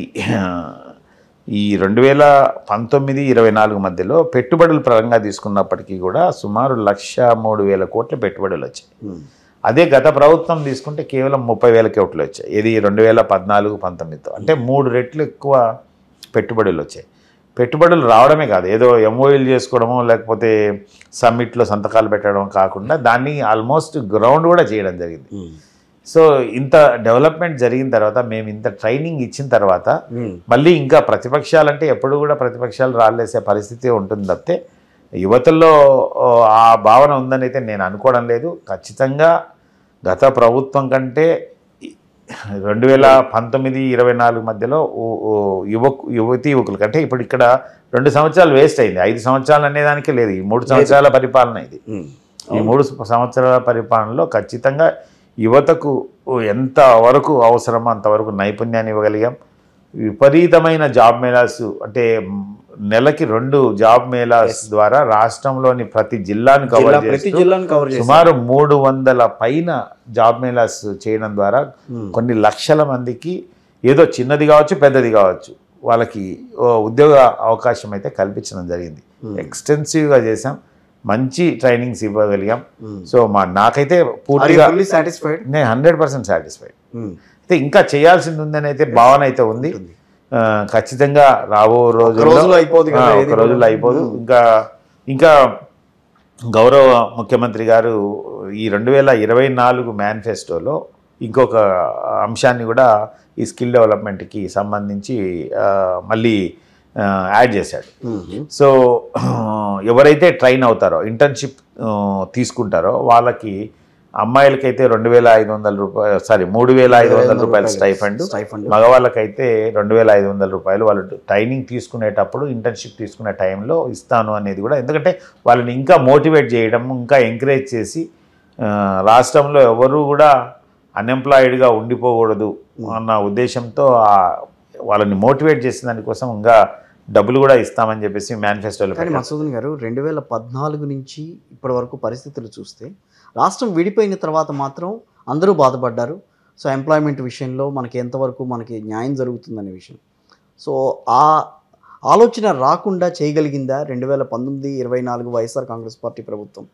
ఈ 2019-24 మధ్యలో పెట్టుబడుల పరంగా తీసుకున్నప్పటికీ కూడా సుమారు 1,03,000 కోట్ల పెట్టుబడులు వచ్చాయి. అదే గత ప్రభుత్వం తీసుకుంటే కేవలం 30,000 కోట్లు వచ్చాయి. ఇది 2014-19తో అంటే 3 రెట్లు ఎక్కువ పెట్టుబడులు వచ్చాయి. పెట్టుబడులు రావడమే కాదు, ఏదో ఎంఓయూలు చేసుకోవడమో లేకపోతే సమ్మిట్లో సంతకాలు పెట్టడం కాకుండా దాన్ని ఆల్మోస్ట్ గ్రౌండ్ కూడా చేయడం జరిగింది. సో ఇంత డెవలప్మెంట్ జరిగిన తర్వాత, మేము ఇంత ట్రైనింగ్ ఇచ్చిన తర్వాత మళ్ళీ ఇంకా ప్రతిపక్షాలంటే ఎప్పుడు కూడా ప్రతిపక్షాలు రాళ్ళేసే పరిస్థితి ఉంటుంది తప్పితే యువతల్లో ఆ భావన ఉందని అయితే నేను అనుకోవడం లేదు. ఖచ్చితంగా గత ప్రభుత్వం కంటే 2019-24 మధ్యలో యువకుల కంటే ఇప్పుడు ఇక్కడ 2 సంవత్సరాలు వేస్ట్ అయింది. 5 సంవత్సరాలు అనేదానికే లేదు, ఈ 3 సంవత్సరాల పరిపాలన ఇది. ఈ 3 సంవత్సరాల పరిపాలనలో ఖచ్చితంగా యువతకు ఎంత వరకు అవసరమో అంతవరకు నైపుణ్యాన్ని ఇవ్వగలిగాం. విపరీతమైన జాబ్ మేళాస్ అంటే నెలకి 2 జాబ్ మేళాస్ ద్వారా రాష్ట్రంలోని ప్రతి జిల్లాను కవర్ చేస్తూ సుమారు 300 పైన జాబ్ మేళాస్ చేయడం ద్వారా కొన్ని లక్షల మందికి ఏదో చిన్నది కావచ్చు పెద్దది కావచ్చు వాళ్ళకి ఉద్యోగ అవకాశం అయితే కల్పించడం జరిగింది. ఎక్స్టెన్సివ్గా చేసాం, మంచి ట్రైనింగ్స్ ఇవ్వగలిగాం. సో నాకైతే పూర్తిగా నేను 100% సాటిస్ఫైడ్. అయితే ఇంకా చేయాల్సింది ఉందని అయితే భావన అయితే ఉంది. ఖచ్చితంగా రాబో రోజుల్లో అయిపోదు. ఇంకా గౌరవ ముఖ్యమంత్రి గారు ఈ 2024 మేనిఫెస్టోలో ఇంకొక అంశాన్ని కూడా ఈ స్కిల్ డెవలప్మెంట్కి సంబంధించి మళ్ళీ యాడ్ చేశాడు. సో ఎవరైతే ట్రైన్ అవుతారో, ఇంటర్న్షిప్ తీసుకుంటారో వాళ్ళకి అమ్మాయిలకైతే 2,500 రూపాయలు, 3,500 రూపాయలు స్టైఫండ్, మగవాళ్ళకైతే 2,500 రూపాయలు వాళ్ళు ట్రైనింగ్ తీసుకునేటప్పుడు, ఇంటర్న్షిప్ తీసుకునే టైంలో ఇస్తాను అనేది కూడా. ఎందుకంటే వాళ్ళని ఇంకా మోటివేట్ చేయడం, ఇంకా ఎంకరేజ్ చేసి రాష్ట్రంలో ఎవరు కూడా అన్ఎంప్లాయిడ్గా ఉండిపోకూడదు అన్న ఉద్దేశంతో వాళ్ళని మోటివేట్ చేసిన దానికోసం ఇంకా డబ్బులు కూడా ఇస్తామని చెప్పేసి మేనిఫెస్టోలో. కానీ మసూదన్ గారు 2014 నుంచి ఇప్పటి వరకు పరిస్థితులు చూస్తే రాష్ట్రం విడిపోయిన తర్వాత మాత్రం అందరూ బాధపడ్డారు. సో ఎంప్లాయ్మెంట్ విషయంలో మనకి ఎంతవరకు మనకి న్యాయం జరుగుతుందనే విషయం. సో ఆ ఆలోచన రాకుండా చేయగలిగిందా 2019-24 వైఎస్ఆర్ కాంగ్రెస్ పార్టీ ప్రభుత్వం?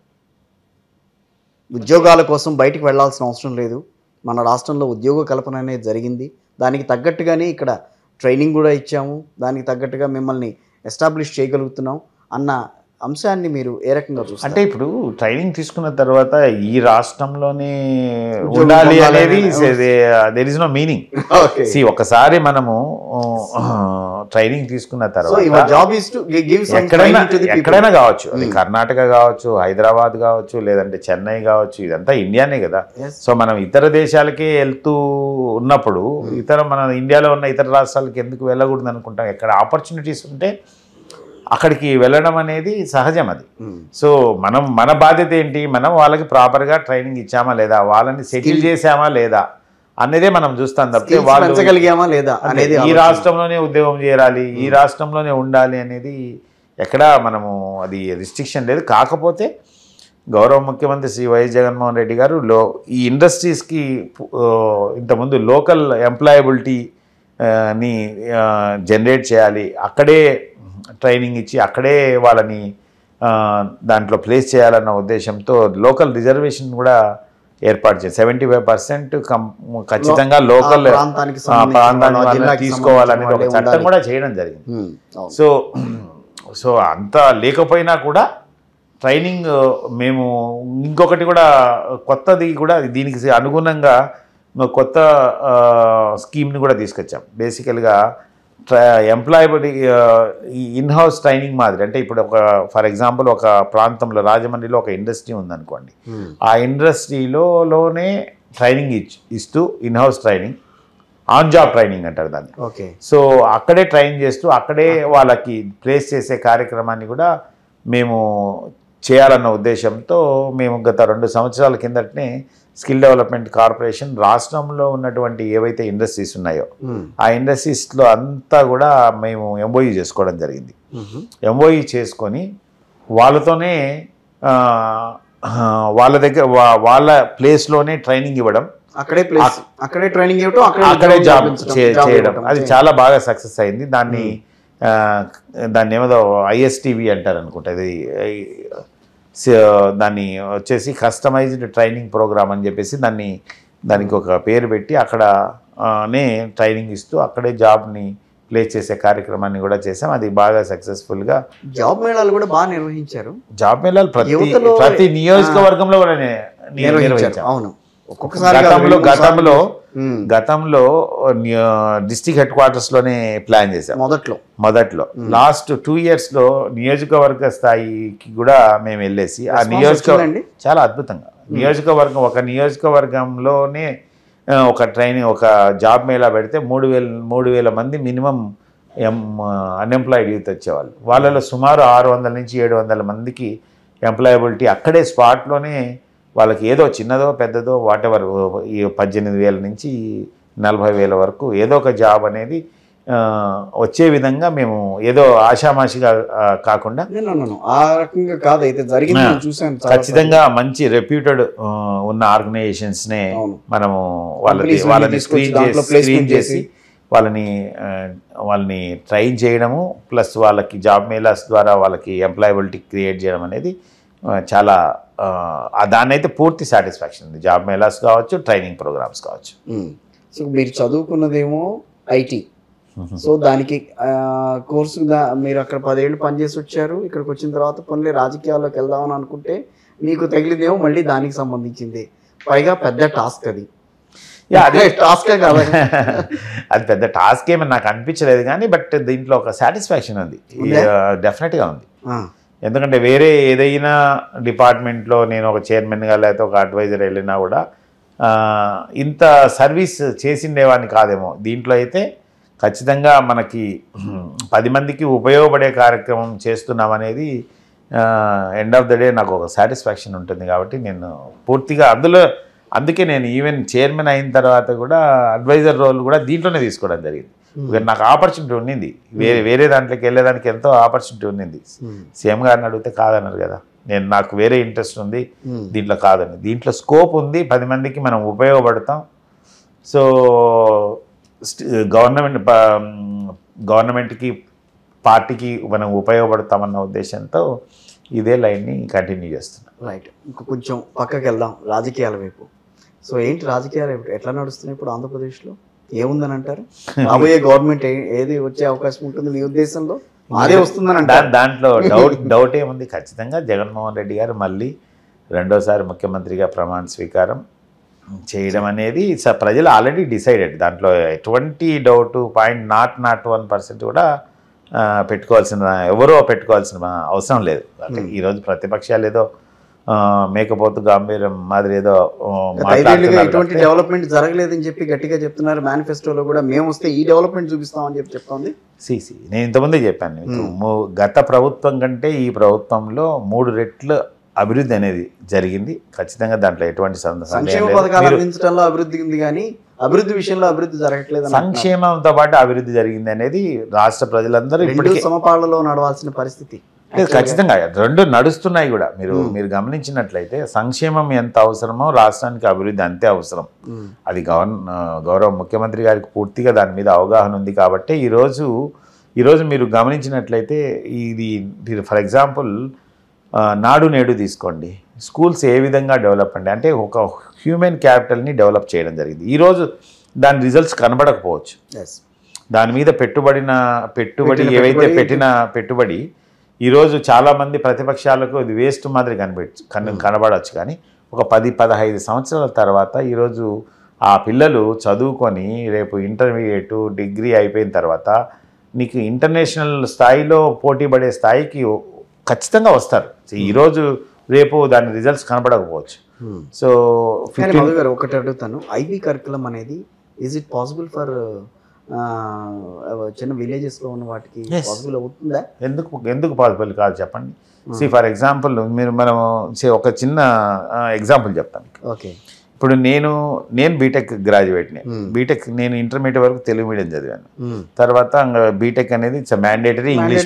ఉద్యోగాల కోసం బయటికి వెళ్లాల్సిన అవసరం లేదు, మన రాష్ట్రంలో ఉద్యోగ కల్పన అనేది జరిగింది, దానికి తగ్గట్టుగానే ఇక్కడ ట్రైనింగ్ కూడా ఇచ్చాము, దానికి తగ్గట్టుగా మిమ్మల్ని ఎస్టాబ్లిష్ చేయగలుగుతున్నాం అన్న అంశాన్ని మీరు ఏ రకంగా చూస్తారు? అంటే ఇప్పుడు ట్రైనింగ్ తీసుకున్న తర్వాత ఈ రాష్ట్రంలోనే ఉండాలి అనేది దేర్ ఇస్ నో మీనింగ్. ఒకసారి మనము ట్రైనింగ్ తీసుకున్న తర్వాత ఎక్కడైనా కావచ్చు, అది కర్ణాటక కావచ్చు, హైదరాబాద్ కావచ్చు, లేదంటే చెన్నై కావచ్చు, ఇదంతా ఇండియానే కదా. సో మనం ఇతర దేశాలకే వెళ్తూ ఉన్నప్పుడు మన ఇండియాలో ఉన్న ఇతర రాష్ట్రాలకి ఎందుకు వెళ్ళకూడదు అనుకుంటాం. ఎక్కడ ఆపర్చునిటీస్ ఉంటే అక్కడికి వెళ్ళడం అనేది సహజం అది. సో మన బాధ్యత ఏంటి, మనం వాళ్ళకి ప్రాపర్గా ట్రైనింగ్ ఇచ్చామా లేదా, వాళ్ళని సెటిల్ చేసామా లేదా అనేదే మనం చూస్తాం తప్పితే వాళ్ళు లేదా అనేది ఈ రాష్ట్రంలోనే ఉద్యోగం చేయాలి, ఈ రాష్ట్రంలోనే ఉండాలి అనేది ఎక్కడా మనము అది రిస్ట్రిక్షన్ లేదు. కాకపోతే గౌరవ ముఖ్యమంత్రి శ్రీ వైఎస్ జగన్మోహన్ రెడ్డి గారు ఈ ఇండస్ట్రీస్కి ఇంతకుముందు లోకల్ ఎంప్లాయబిలిటీని జనరేట్ చేయాలి, అక్కడే ట్రైనింగ్ ఇచ్చి అక్కడే వాళ్ళని దాంట్లో ప్లేస్ చేయాలన్న ఉద్దేశంతో లోకల్ రిజర్వేషన్ కూడా ఏర్పాటు చేసి 75% ఖచ్చితంగా లోకల్ ప్రాంతానికి తీసుకోవాలనేది ఒక చట్టం కూడా చేయడం జరిగింది. సో అంత లేకపోయినా కూడా ట్రైనింగ్ మేము ఇంకొకటి కూడా కొత్తది కూడా దీనికి అనుగుణంగా కొత్త స్కీమ్ని కూడా తీసుకొచ్చాం. బేసికల్గా ఎంప్లాయబిలిటీ ఇన్హౌస్ ట్రైనింగ్ మాదిరి. అంటే ఇప్పుడు ఫర్ ఎగ్జాంపుల్ ఒక ప్రాంతంలో రాజమండ్రిలో ఒక ఇండస్ట్రీ ఉందనుకోండి, ఆ ఇండస్ట్రీలోనే ట్రైనింగ్ ఇస్తూ in house training, on job training అంటారు దాన్ని. సో అక్కడే ట్రైన్ చేస్తూ అక్కడే వాళ్ళకి ప్లేస్ చేసే కార్యక్రమాన్ని కూడా మేము చేయాలన్న ఉద్దేశంతో మేము గత 2 సంవత్సరాల కిందటనే స్కిల్ డెవలప్మెంట్ కార్పొరేషన్ రాష్ట్రంలో ఉన్నటువంటి ఏవైతే ఇండస్ట్రీస్ ఉన్నాయో ఆ ఇండస్ట్రీస్లో అంతా కూడా మేము ఎంఓయూ చేసుకోవడం జరిగింది. ఎంఓయూ చేసుకొని వాళ్ళతోనే వాళ్ళ దగ్గర వాళ్ళ ప్లేస్లోనే ట్రైనింగ్ ఇవ్వడం, అక్కడే ట్రైనింగ్ ఇవ్వడం, అక్కడే జాబ్ చేయడం, అది చాలా బాగా సక్సెస్ అయింది. దాన్ని ఏమో ఐఎస్టీవీ అంటారు అనుకుంటా, ఇది దాన్ని వచ్చేసి కస్టమైజ్డ్ ట్రైనింగ్ ప్రోగ్రామ్ అని చెప్పేసి దానికి ఒక పేరు పెట్టి అక్కడనే ట్రైనింగ్ ఇస్తూ అక్కడే జాబ్ని ప్లేస్ చేసే కార్యక్రమాన్ని కూడా చేసాం. అది బాగా సక్సెస్ఫుల్గా. జాబ్ మేళాలు కూడా బాగా నిర్వహించారు. జాబ్ మేళాలు ప్రతి నియోజకవర్గంలో కూడా నిర్వహించాం. అవును. గతంలో డిస్ట్రిక్ట్ హెడ్ క్వార్టర్స్లోనే ప్లాన్ చేశాం మొదట్లో. లాస్ట్ 2 ఇయర్స్లో నియోజకవర్గ స్థాయికి కూడా మేము వెళ్ళేసి ఆ నియోజకవర్గం చాలా అద్భుతంగా ఒక నియోజకవర్గంలోనే ఒక జాబ్ మేళా పెడితే 3,000 మంది మినిమం అన్ఎంప్లాయిడ్ యూత్ వచ్చేవాళ్ళు. వాళ్ళలో సుమారు 600 నుంచి 700 మందికి ఎంప్లాయబిలిటీ అక్కడే స్పాట్లోనే వాళ్ళకి ఏదో చిన్నదో పెద్దదో వాటెవర్ 18,000 నుంచి 40,000 వరకు ఏదో ఒక జాబ్ అనేది వచ్చే విధంగా మేము ఏదో ఆషామాషిగా కాకుండా ఖచ్చితంగా మంచి రెప్యూటెడ్ ఉన్న ఆర్గనైజేషన్స్నే మనము వాళ్ళని స్క్రీన్ చేసి వాళ్ళని ట్రైన్ చేయడము ప్లస్ వాళ్ళకి జాబ్ మేళాస్ ద్వారా వాళ్ళకి ఎంప్లాయబిలిటీ క్రియేట్ చేయడం అనేది చాలా దాన్ని అయితే పూర్తి సాటిస్ఫాక్షన్ ఉంది. జాబ్ మేళాస్ కావచ్చు, ట్రైనింగ్ ప్రోగ్రామ్స్ కావచ్చు. సో మీరు చదువుకున్నదేమో ఐటీ, సో దానికి కోర్సు మీరు అక్కడ 10 ఏళ్ళు పనిచేసి వచ్చారు. ఇక్కడికి వచ్చిన తర్వాత పనులే రాజకీయాల్లోకి వెళ్దామని అనుకుంటే మీకు తగిలిందేమో మళ్ళీ దానికి సంబంధించింది, పైగా పెద్ద టాస్క్ అది. అదే టాస్కే కాదు, అది పెద్ద టాస్క్ ఏమని నాకు అనిపించలేదు, కానీ బట్ దీంట్లో ఒక సాటిస్ఫాక్షన్ ఉంది, డెఫినెట్గా ఉంది. ఎందుకంటే వేరే ఏదైనా డిపార్ట్మెంట్లో నేను ఒక చైర్మన్గా లేకపోతే ఒక అడ్వైజర్ వెళ్ళినా కూడా ఇంత సర్వీస్ చేసిండేవాడిని కాదేమో. దీంట్లో అయితే ఖచ్చితంగా మనకి 10 మందికి ఉపయోగపడే కార్యక్రమం చేస్తున్నాం అనేది ఎండ్ ఆఫ్ ద డే నాకు ఒక సాటిస్ఫాక్షన్ ఉంటుంది. కాబట్టి నేను పూర్తిగా అందుకే నేను ఈవెన్ చైర్మన్ అయిన తర్వాత కూడా అడ్వైజర్ రోల్ కూడా దీంట్లోనే తీసుకోవడం జరిగింది. నాకు ఆపర్చునిటీ ఉండింది, వేరే దాంట్లోకి వెళ్ళేదానికి ఎంతో ఆపర్చునిటీ ఉండింది. సీఎం గారిని అడిగితే కాదన్నారు కదా, నాకు వేరే ఇంట్రెస్ట్ ఉంది, దీంట్లో కాదని. దీంట్లో స్కోప్ ఉంది, 10 మందికి మనం ఉపయోగపడతాం. సో గవర్నమెంట్కి పార్టీకి మనం ఉపయోగపడతామన్న ఉద్దేశంతో ఇదే లైన్ని కంటిన్యూ చేస్తున్నాం. రైట్, ఇంకా కొంచెం పక్కకి వెళ్దాం రాజకీయాల వైపు. సో ఏంటి రాజకీయాలు ఎట్లా నడుస్తున్నాయి ఇప్పుడు ఆంధ్రప్రదేశ్లో? ఏముందని అంటారు? రాబోయే గవర్నమెంట్ ఏది వచ్చే అవకాశం ఉంటుంది మీ ఉద్దేశంలో? అదే వస్తుందని అంటారు. దాంట్లో డౌట్ ఏముంది? ఖచ్చితంగా జగన్మోహన్ రెడ్డి గారు మళ్ళీ రెండోసారి ముఖ్యమంత్రిగా ప్రమాణ స్వీకారం చేయడం అనేది ప్రజలు ఆల్రెడీ డిసైడెడ్. దాంట్లో ఎటువంటి డౌట్ పాయింట్ నాట్ 1% కూడా ఎవరో పెట్టుకోవాల్సిన అవసరం లేదు. అంటే ఈరోజు ప్రతిపక్షాలు ఏదో మేకపోతు గాంభీర్యం మాదిరి ఏదో ఎటువంటి డెవలప్మెంట్ జరగలేదని చెప్పి గట్టిగా చెప్తున్నారు. మేనిఫెస్టోలో కూడా మేము వస్తే ఈ డెవలప్మెంట్ చూపిస్తామని చెప్పి చెప్తోంది. నేను ఇంతకుముందే చెప్పాను, గత ప్రభుత్వం కంటే ఈ ప్రభుత్వంలో 3 రెట్లు అభివృద్ధి అనేది జరిగింది. ఖచ్చితంగా దాంట్లో ఎటువంటి సంక్షేమ పథకాలు అందించడంలో అభివృద్ధి ఉంది, కానీ అభివృద్ధి విషయంలో అభివృద్ధి జరగట్లేదు. సంక్షేమంతో పాటు అభివృద్ధి జరిగింది అనేది రాష్ట్ర ప్రజలందరూ ఇప్పటికీ సమపాళ్లలో నడవాల్సిన పరిస్థితి. ఖచ్చితంగా 2 నడుస్తున్నాయి కూడా. మీరు గమనించినట్లయితే సంక్షేమం ఎంత అవసరమో రాష్ట్రానికి అభివృద్ధి అంతే అవసరం. అది గౌరవ ముఖ్యమంత్రి గారికి పూర్తిగా దాని మీద అవగాహన ఉంది. కాబట్టి ఈరోజు మీరు గమనించినట్లయితే ఇది ఫర్ ఎగ్జాంపుల్ నాడు నేడు తీసుకోండి. స్కూల్స్ ఏ విధంగా డెవలప్ అంటే ఒక హ్యూమన్ క్యాపిటల్ని డెవలప్ చేయడం జరిగింది. ఈరోజు దాని రిజల్ట్స్ కనబడకపోవచ్చు. దాని మీద పెట్టుబడి ఏవైతే పెట్టిన పెట్టుబడి ఈరోజు చాలామంది ప్రతిపక్షాలకు ఇది వేస్ట్ మాదిరి కనబడవచ్చు. కానీ ఒక 10-15 సంవత్సరాల తర్వాత ఈరోజు ఆ పిల్లలు చదువుకొని రేపు ఇంటర్మీడియట్ డిగ్రీ అయిపోయిన తర్వాత నీకు ఇంటర్నేషనల్ స్థాయిలో పోటీ పడే స్థాయికి ఖచ్చితంగా వస్తారు. ఈరోజు రేపు దాని రిజల్ట్స్ కనబడకపోవచ్చు. సో ఒకటి అడుగుతాను, ఐబీ కరికులం అనేది ఈజ్ ఇట్ పాసిబుల్ ఫర్ చిన్న విలేజెస్లో ఉన్న వాటికి పాసిబుల్ అవుతుందా? ఎందుకు పాసిబుల్ కాదు చెప్పండి. ఫర్ ఎగ్జాంపుల్ మనం ఒక చిన్న ఎగ్జాంపుల్ చెప్తాను. ఓకే, ఇప్పుడు నేను బీటెక్ గ్రాడ్యుయేట్ని. బీటెక్ నేను ఇంటర్మీడియట్ వరకు తెలుగు మీడియం చదివాను. తర్వాత బీటెక్ అనేది మ్యాండేటరీ ఇంగ్లీష్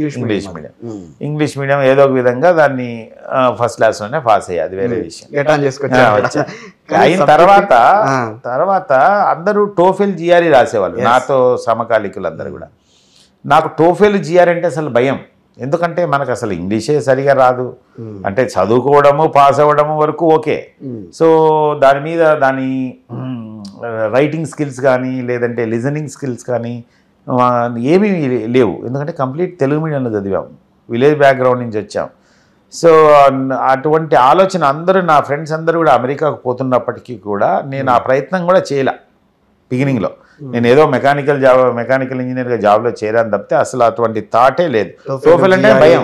మీడియం ఏదో ఒక విధంగా దాన్ని ఫస్ట్ క్లాస్లోనే పాస్ అయ్యి, అది వేరే విషయం. అయిన తర్వాత అందరూ టోఫెల్ జిఆర్ఈ రాసేవాళ్ళు, నాతో సమకాలికులందరూ కూడా. నాకు టోఫెల్ జిఆర్ అంటే అసలు భయం. ఎందుకంటే మనకు అసలు ఇంగ్లీషే సరిగా రాదు. అంటే చదువుకోవడము పాస్ అవ్వడము వరకు ఓకే. సో దాని రైటింగ్ స్కిల్స్ కానీ లేదంటే లిజనింగ్ స్కిల్స్ కానీ ఏమీ లేవు. ఎందుకంటే కంప్లీట్ తెలుగు మీడియంలో చదివాం, విలేజ్ బ్యాక్గ్రౌండ్ నుంచి వచ్చాం. సో అటువంటి ఆలోచన నా ఫ్రెండ్స్ అందరూ కూడా అమెరికాకు పోతున్నప్పటికీ కూడా నేను ఆ ప్రయత్నం కూడా చేయలే. బిగినింగ్లో నేను ఏదో మెకానికల్ ఇంజనీర్గా జాబ్లో చేరాను తప్పితే అసలు అటువంటి థాటే లేదు. టోఫెల్ అంటే భయం.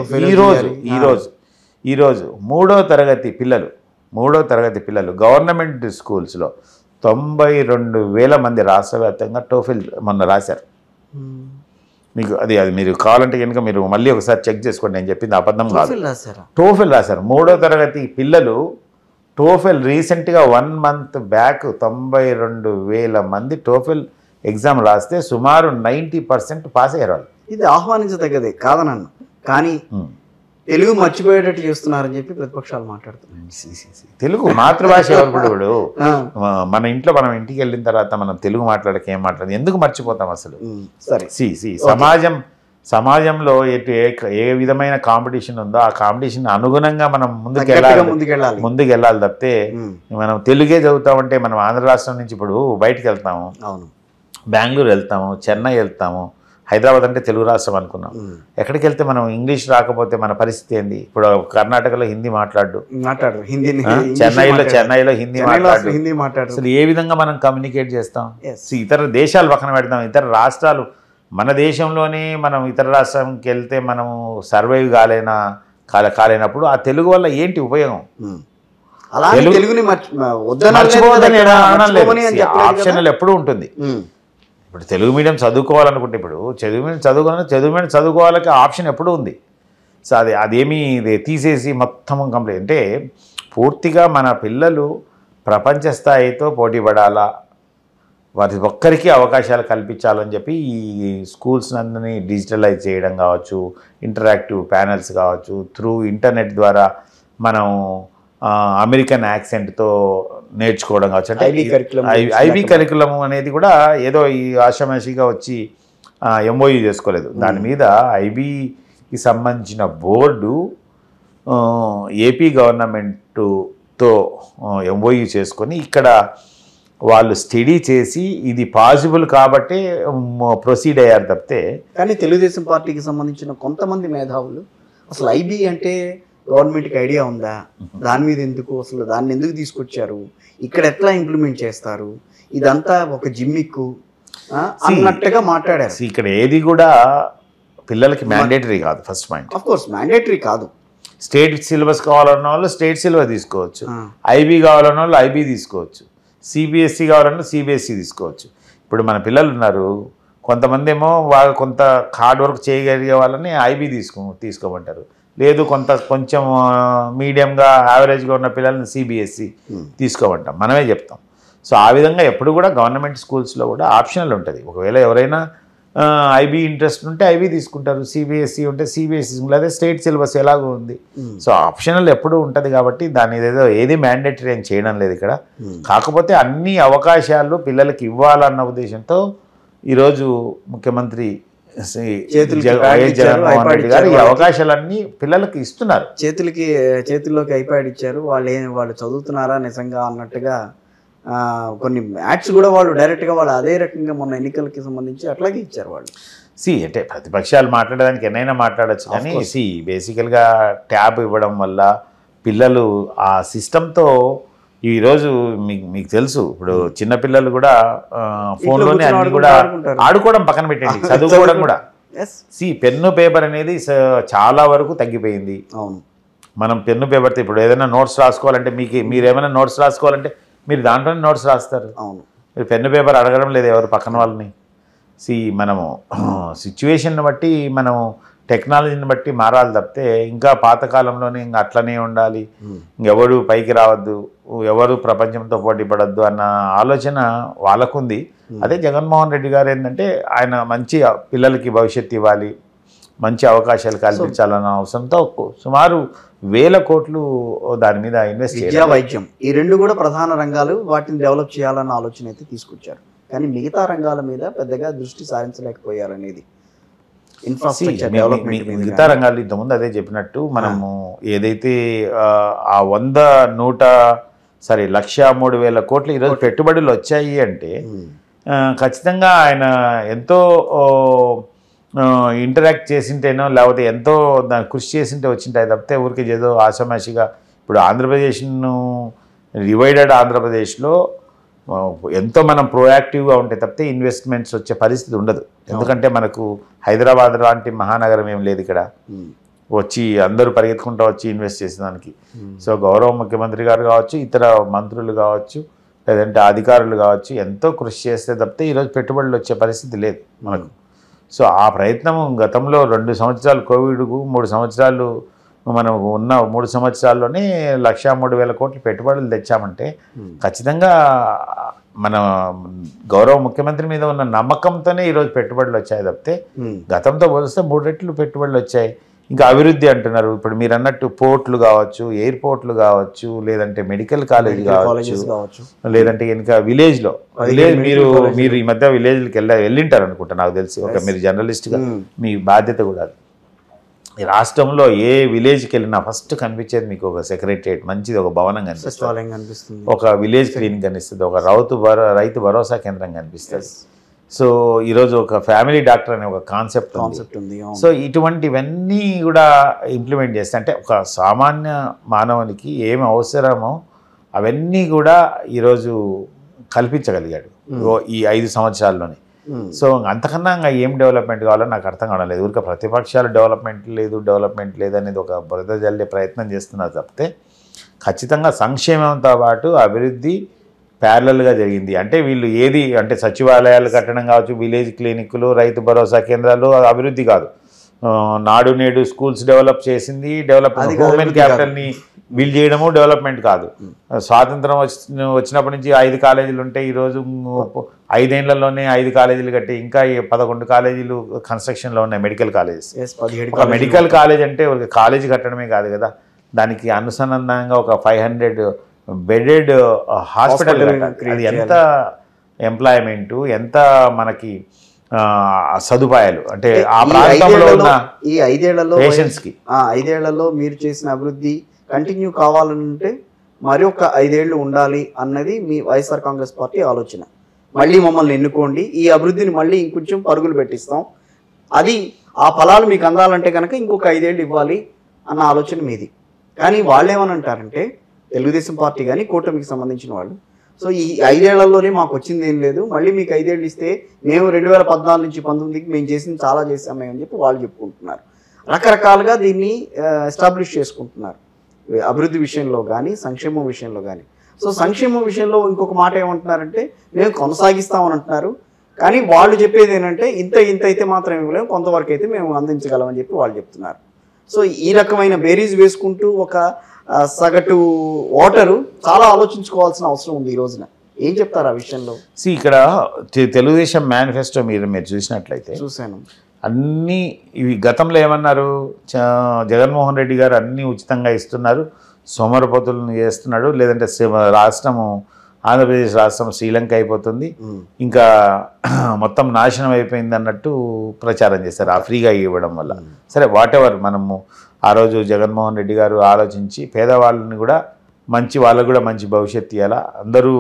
ఈరోజు 3వ తరగతి పిల్లలు గవర్నమెంట్ స్కూల్స్లో 92,000 మంది రాష్ట్ర వ్యాప్తంగా టోఫెల్ మొన్న రాశారు. మీకు అది మీరు కావాలంటే కనుక మీరు మళ్ళీ ఒకసారి చెక్ చేసుకోండి, నేను చెప్పింది అబద్ధం కాదు. టోఫెల్ రాశారు 3వ తరగతి పిల్లలు. టోఫెల్ రీసెంట్గా 1 మంత్ బ్యాక్ 92,000 మంది టోఫెల్ ఎగ్జామ్ రాస్తే సుమారు 90% పాస్ అయ్యారు వాళ్ళు. ఇది ఆహ్వానించదగ్గదే కాదనన్ను, కానీ తెలుగు మర్చిపోయేటట్టు చేస్తున్నారని చెప్పి ప్రతిపక్షాలు మాట్లాడుతున్నాయి. తెలుగు మాతృభాష ఎవరు మన ఇంట్లో మనం ఇంటికి వెళ్ళిన తర్వాత మనం తెలుగు మాట్లాడక ఏం మాట్లాడదు, ఎందుకు మర్చిపోతాం అసలు? సరే సమాజంలో ఏ విధమైన కాంపిటీషన్ ఉందో ఆ కాంపిటీషన్ అనుగుణంగా మనం ముందుకు వెళ్ళాలి తప్పితే మనం తెలుగే చదువుతామంటే మనం ఆంధ్ర రాష్ట్రం నుంచి ఇప్పుడు బయటకు వెళ్తాము, బెంగళూరు వెళ్తాము, చెన్నై వెళ్తాము, హైదరాబాద్ అంటే తెలుగు రాష్ట్రం అనుకున్నాం. ఎక్కడికి వెళ్తే మనం ఇంగ్లీష్ రాకపోతే మన పరిస్థితి ఏంది? ఇప్పుడు కర్ణాటకలో హిందీ మాట్లాడు, చెన్నైలో హిందీ మాట్లాడు, అసలు ఏ విధంగా మనం కమ్యూనికేట్ చేస్తాం? ఇతర దేశాలు పక్కన పెడతాం, ఇతర రాష్ట్రాలు, మన దేశంలోనే మనం ఇతర రాష్ట్రానికి వెళ్తే మనము సర్వైవ్ కాలేనప్పుడు ఆ తెలుగు వల్ల ఏంటి ఉపయోగం? తెలుగుని ఆప్షనల్ ఎప్పుడూ ఉంటుంది. ఇప్పుడు తెలుగు మీడియం చదువుకోవాలనుకుంటే ఇప్పుడు చదువు మీడియం చదువుకోవాలకి ఆప్షన్ ఎప్పుడూ ఉంది. సో అదేమీ తీసేసి మొత్తం కంప్లీట్ అంటే పూర్తిగా మన పిల్లలు ప్రపంచ స్థాయితో పోటీ పడాలా, వారి ఒక్కరికి అవకాశాలు కల్పించాలని చెప్పి ఈ స్కూల్స్ అందరినీ డిజిటలైజ్ చేయడం కావచ్చు, ఇంటరాక్టివ్ ప్యానెల్స్ కావచ్చు, త్రూ ఇంటర్నెట్ ద్వారా మనం అమెరికన్ యాక్సెంట్తో నేర్చుకోవడం కావచ్చు. అంటే ఐబీ కరికులం అనేది కూడా ఏదో ఈ ఆషామాషిగా వచ్చి ఎంఓయూ చేసుకోలేదు. దాని మీద ఐబీకి సంబంధించిన బోర్డు ఏపీ గవర్నమెంటుతో ఎంఓయూ చేసుకొని ఇక్కడ వాళ్ళు స్టడీ చేసి ఇది పాసిబుల్ కాబట్టి ప్రొసీడ్ అయ్యారు తప్పితే. కానీ తెలుగుదేశం పార్టీకి సంబంధించిన కొంతమంది మేధావులు అసలు ఐబీ అంటే గవర్నమెంట్కి ఐడియా ఉందా, దాని మీద ఎందుకు, అసలు దాన్ని ఎందుకు తీసుకొచ్చారు, ఇక్కడ ఎట్లా ఇంప్లిమెంట్ చేస్తారు, ఇదంతా ఒక జిమ్మిక్కు అన్నట్టుగా మాట్లాడారు. ఇక్కడ ఏది కూడా పిల్లలకి మ్యాండేటరీ కాదు. First point of course mandatory కాదు. స్టేట్ సిలబస్ కావాలన్న వాళ్ళు స్టేట్ సిలబస్ తీసుకోవచ్చు, ఐబీ కావాలన్న వాళ్ళు ఐబీ తీసుకోవచ్చు, సిబిఎస్ఈ కావాలన్నా సిబిఎస్ఈ తీసుకోవచ్చు. ఇప్పుడు మన పిల్లలు ఉన్నారు, కొంతమంది ఏమో వాళ్ళు కొంత హార్డ్ వర్క్ చేయగలిగే వాళ్ళని ఐబీ తీసుకోమంటారు, లేదు కొంచెం మీడియంగా యావరేజ్గా ఉన్న పిల్లల్ని సిబిఎస్ఈ తీసుకోమంటాం, మనమే చెప్తాం. సో ఆ విధంగా ఎప్పుడు కూడా గవర్నమెంట్ స్కూల్స్లో కూడా ఆప్షనల్ ఉంటుంది. ఒకవేళ ఎవరైనా ఐబీ ఇంట్రెస్ట్ ఉంటే ఐబీ తీసుకుంటారు, సిబిఎస్ఈ ఉంటే సిబిఎస్ఈ, లేదా స్టేట్ సిలబస్ ఎలాగో ఉంది. సో ఆప్షనల్ ఎప్పుడు ఉంటుంది కాబట్టి దాని ఏది మ్యాండేటరీ అని చేయడం లేదు ఇక్కడ. కాకపోతే అన్ని అవకాశాలు పిల్లలకి ఇవ్వాలన్న ఉద్దేశంతో ఈరోజు ముఖ్యమంత్రి జగన్మోహన్ రెడ్డి గారు ఈ అవకాశాలన్నీ పిల్లలకి ఇస్తున్నారు. చేతుల్లోకి ఐప్యాడ్ ఇచ్చారు. వాళ్ళు చదువుతున్నారా నిజంగా అన్నట్టుగా కొన్ని యాడ్స్ కూడా వాళ్ళు డైరెక్ట్గా వాళ్ళు అదే రకంగా మొన్న ఎన్నికలకి సంబంధించి అట్లాగే ఇచ్చారు వాళ్ళు. అంటే ప్రతిపక్షాలు మాట్లాడడానికి ఎన్నైనా మాట్లాడచ్చు, కానీ బేసికల్గా ట్యాబ్ ఇవ్వడం వల్ల పిల్లలు ఆ సిస్టంతో ఈరోజు మీకు తెలుసు, ఇప్పుడు చిన్నపిల్లలు కూడా ఫోన్లోనే అన్ని కూడా ఆడుకోవడం పక్కన పెట్టండి, చదువుకోవడం కూడా. పెన్ను పేపర్ అనేది చాలా వరకు తగ్గిపోయింది. అవును, మనం పెన్ను పేపర్తో ఇప్పుడు ఏదైనా నోట్స్ రాసుకోవాలంటే మీరు ఏమైనా నోట్స్ రాసుకోవాలంటే మీరు దాంట్లోనే నోట్స్ రాస్తారు. అవును, మీరు పెన్ను పేపర్ అడగడం లేదు ఎవరు పక్కన వాళ్ళని. మనము సిచ్యువేషన్ని బట్టి మనము టెక్నాలజీని బట్టి మారాలి తప్పితే ఇంకా పాతకాలంలోనే ఇంకా అట్లనే ఉండాలి, ఇంకెవరు పైకి రావద్దు, ఎవరు ప్రపంచంతో పోటీ పడద్దు అన్న ఆలోచన వాళ్ళకుంది. అదే జగన్మోహన్ రెడ్డి గారు ఏంటంటే ఆయన మంచి పిల్లలకి భవిష్యత్తు ఇవ్వాలి, మంచి అవకాశాలు కల్పించాలన్న అవసరంతో సుమారు 1000 కోట్లు దాని మీద ఇన్వెస్ట్ చేయాలి. విద్యా, వైద్యం ఈ రెండు కూడా ప్రధాన రంగాలు, వాటిని డెవలప్ చేయాలన్న ఆలోచన అయితే తీసుకొచ్చారు. కానీ మిగతా రంగాల మీద పెద్దగా దృష్టి సారించలేకపోయారనేది ఇన్ఫ్రాస్ట్రక్చర్ డెవలప్మెంట్. మిగతా రంగాలు ఇంతకుముందు అదే చెప్పినట్టు మనము ఏదైతే ఆ 1,03,000 కోట్లు ఈరోజు పెట్టుబడులు వచ్చాయి అంటే ఖచ్చితంగా ఆయన ఎంతో ఇంటరాక్ట్ చేసింటేనో లేకపోతే ఎంతో దాన్ని కృషి చేసింటే వచ్చింటాయి తప్పితే ఊరికి ఏదో ఆషామాషిగా. ఇప్పుడు ఆంధ్రప్రదేశ్ను డివైడెడ్ ఆంధ్రప్రదేశ్లో ఎంతో మనం ప్రోయాక్టివ్గా ఉంటే తప్పితే ఇన్వెస్ట్మెంట్స్ వచ్చే పరిస్థితి ఉండదు. ఎందుకంటే మనకు హైదరాబాద్ లాంటి మహానగరం ఏం లేదు ఇక్కడ వచ్చి అందరూ పరిగెత్తుకుంటూ వచ్చి ఇన్వెస్ట్ చేసేదానికి. సో గౌరవ ముఖ్యమంత్రి గారు కావచ్చు, ఇతర మంత్రులు కావచ్చు, లేదంటే అధికారులు కావచ్చు, ఎంతో కృషి చేస్తే తప్పితే ఈరోజు పెట్టుబడులు వచ్చే పరిస్థితి లేదు మనకు. సో ఆ ప్రయత్నం గతంలో 2 సంవత్సరాలు కోవిడ్కు 3 సంవత్సరాలు మనం ఉన్న 3 సంవత్సరాల్లోనే 1,03,000 కోట్లు పెట్టుబడులు తెచ్చామంటే ఖచ్చితంగా మన గౌరవ ముఖ్యమంత్రి మీద ఉన్న నమ్మకంతోనే ఈరోజు పెట్టుబడులు వచ్చాయి తప్పితే గతంతో పోలిస్తే 3 రెట్లు పెట్టుబడులు వచ్చాయి. ఇంకా అభివృద్ధి అంటున్నారు. ఇప్పుడు మీరు అన్నట్టు పోర్ట్లు కావచ్చు, ఎయిర్పోర్ట్లు కావచ్చు, లేదంటే మెడికల్ కాలేజ్ కావచ్చు, లేదంటే ఇంకా విలేజ్లో మీరు ఈ మధ్య విలేజ్కి వెళ్ళింటారు అనుకుంటా నాకు తెలిసి. ఒక మీరు జర్నలిస్ట్గా మీ బాధ్యత కూడా అది. ఈ రాష్ట్రంలో ఏ విలేజ్కి వెళ్ళినా ఫస్ట్ కనిపించేది మీకు ఒక సెక్రటరియట్, మంచిది ఒక భవనం కనిపిస్తుంది, ఒక విలేజ్ క్లినిక్ కనిపిస్తుంది, ఒక రైతు భరోసా కేంద్రం కనిపిస్తుంది. సో ఈరోజు ఒక ఫ్యామిలీ డాక్టర్ అనే ఒక కాన్సెప్ట్ ఉంది. సో ఇటువంటివన్నీ కూడా ఇంప్లిమెంట్ చేస్తే అంటే ఒక సామాన్య మానవునికి ఏమి అవసరమో అవన్నీ కూడా ఈరోజు కల్పించగలిగాడు ఈ 5 సంవత్సరాల్లోనే. సో అంతకన్నా ఇంకా ఏం డెవలప్మెంట్ కావాలో నాకు అర్థం కావడం లేదు. ఊరికే ప్రతిపక్షాలు డెవలప్మెంట్ లేదు అనేది ఒక బురద జల్లే ప్రయత్నం చేస్తున్నారు తప్పితే ఖచ్చితంగా సంక్షేమంతో పాటు అభివృద్ధి ప్యారలల్గా జరిగింది. అంటే వీళ్ళు ఏది అంటే సచివాలయాలు కట్టడం కావచ్చు, విలేజ్ క్లినిక్లు, రైతు భరోసా కేంద్రాలు అభివృద్ధి కాదు. నాడు నేడు స్కూల్స్ డెవలప్ చేసింది, హ్యూమన్ క్యాపిటల్ని బిల్డ్ చేయడము డెవలప్మెంట్ కాదు. స్వాతంత్రం వచ్చినప్పటి నుంచి 5 కాలేజీలు ఉంటే ఈరోజు 5 ఏళ్లలోనే 5 కాలేజీలు కట్టి ఇంకా 11 కాలేజీలు కన్స్ట్రక్షన్లో ఉన్నాయి, మెడికల్ కాలేజెస్. ఒక మెడికల్ కాలేజ్ అంటే ఒక కాలేజీ కట్టడమే కాదు కదా, దానికి అనుసంధానంగా ఒక 500 బెడెడ్ హాస్పిటల్. అది ఎంత ఎంప్లాయ్మెంటు, ఎంత మనకి సదుపాయాలు అంటే ఆ ప్రాంతంలో ఉన్న ఈ 5 ఏళ్లలో పేషెంట్స్కి 5 ఏళ్లలో మీరు చేసిన అభివృద్ధి కంటిన్యూ కావాలంటే మరి ఒక 5 ఏళ్ళు ఉండాలి అన్నది మీ వైఎస్ఆర్ కాంగ్రెస్ పార్టీ ఆలోచన. మళ్ళీ మమ్మల్ని ఎన్నుకోండి, ఈ అభివృద్ధిని మళ్ళీ ఇంకొంచెం పరుగులు పెట్టిస్తాం, అది ఆ ఫలాలు మీకు అందాలంటే కనుక ఇంకొక 5 ఏళ్ళు ఇవ్వాలి అన్న ఆలోచన మీది. కానీ వాళ్ళు ఏమని అంటారంటే తెలుగుదేశం పార్టీ కానీ కూటమికి సంబంధించిన వాళ్ళు, సో ఈ 5 ఏళ్లలోనే మాకు వచ్చింది ఏం లేదు, మళ్ళీ మీకు 5 ఏళ్ళు ఇస్తే మేము 2014 నుంచి 19కి మేము చేసింది చాలా చేసామే అని చెప్పి వాళ్ళు చెప్పుకుంటున్నారు. రకరకాలుగా దీన్ని ఎస్టాబ్లిష్ చేసుకుంటున్నారు అభివృద్ధి విషయంలో కానీ సంక్షేమం విషయంలో కానీ. సో సంక్షేమం విషయంలో ఇంకొక మాట ఏమంటున్నారంటే మేము కొనసాగిస్తామని అంటున్నారు. కానీ వాళ్ళు చెప్పేది ఏంటంటే ఇంత అయితే మాత్రం ఇవ్వలేము, కొంతవరకు అయితే మేము అందించగలమని చెప్పి వాళ్ళు చెప్తున్నారు. సో ఈ రకమైన బేరీజ్ వేసుకుంటూ ఒక సగటు ఓటరు చాలా ఆలోచించుకోవాల్సిన అవసరం ఉంది ఈ రోజున. ఏం చెప్తారు ఆ విషయంలో? ఇక్కడ తెలుగుదేశం మేనిఫెస్టో మీరు చూసినట్లయితే చూశాను. అన్నీ ఇవి గతంలో ఏమన్నారు, జగన్మోహన్ రెడ్డి గారు అన్నీ ఉచితంగా ఇస్తున్నారు, సోమరపోతులను చేస్తున్నాడు, లేదంటే రాష్ట్రము ఆంధ్రప్రదేశ్ రాష్ట్రం శ్రీలంక అయిపోతుంది, ఇంకా మొత్తం నాశనం అయిపోయింది అన్నట్టు ప్రచారం చేస్తారు ఆ ఫ్రీగా ఇవ్వడం వల్ల. సరే వాట్ ఎవర్, మనము ఆ రోజు జగన్మోహన్ రెడ్డి గారు ఆలోచించి పేదవాళ్ళని కూడా వాళ్ళకు కూడా మంచి భవిష్యత్తు ఇవ్వాలా, అందరూ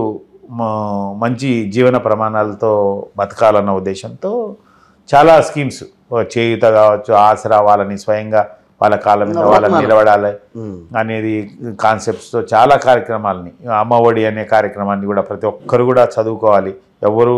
మంచి జీవన ప్రమాణాలతో బతకాలన్న ఉద్దేశంతో చాలా స్కీమ్స్, చేయూత కావచ్చు, ఆసరా, వాళ్ళని స్వయంగా వాళ్ళ కాళ్ళ మీద వాళ్ళని నిలబడాలి అనేది కాన్సెప్ట్స్తో చాలా కార్యక్రమాలని, అమ్మఒడి అనే కార్యక్రమాన్ని కూడా ప్రతి ఒక్కరు కూడా చదువుకోవాలి, ఎవరు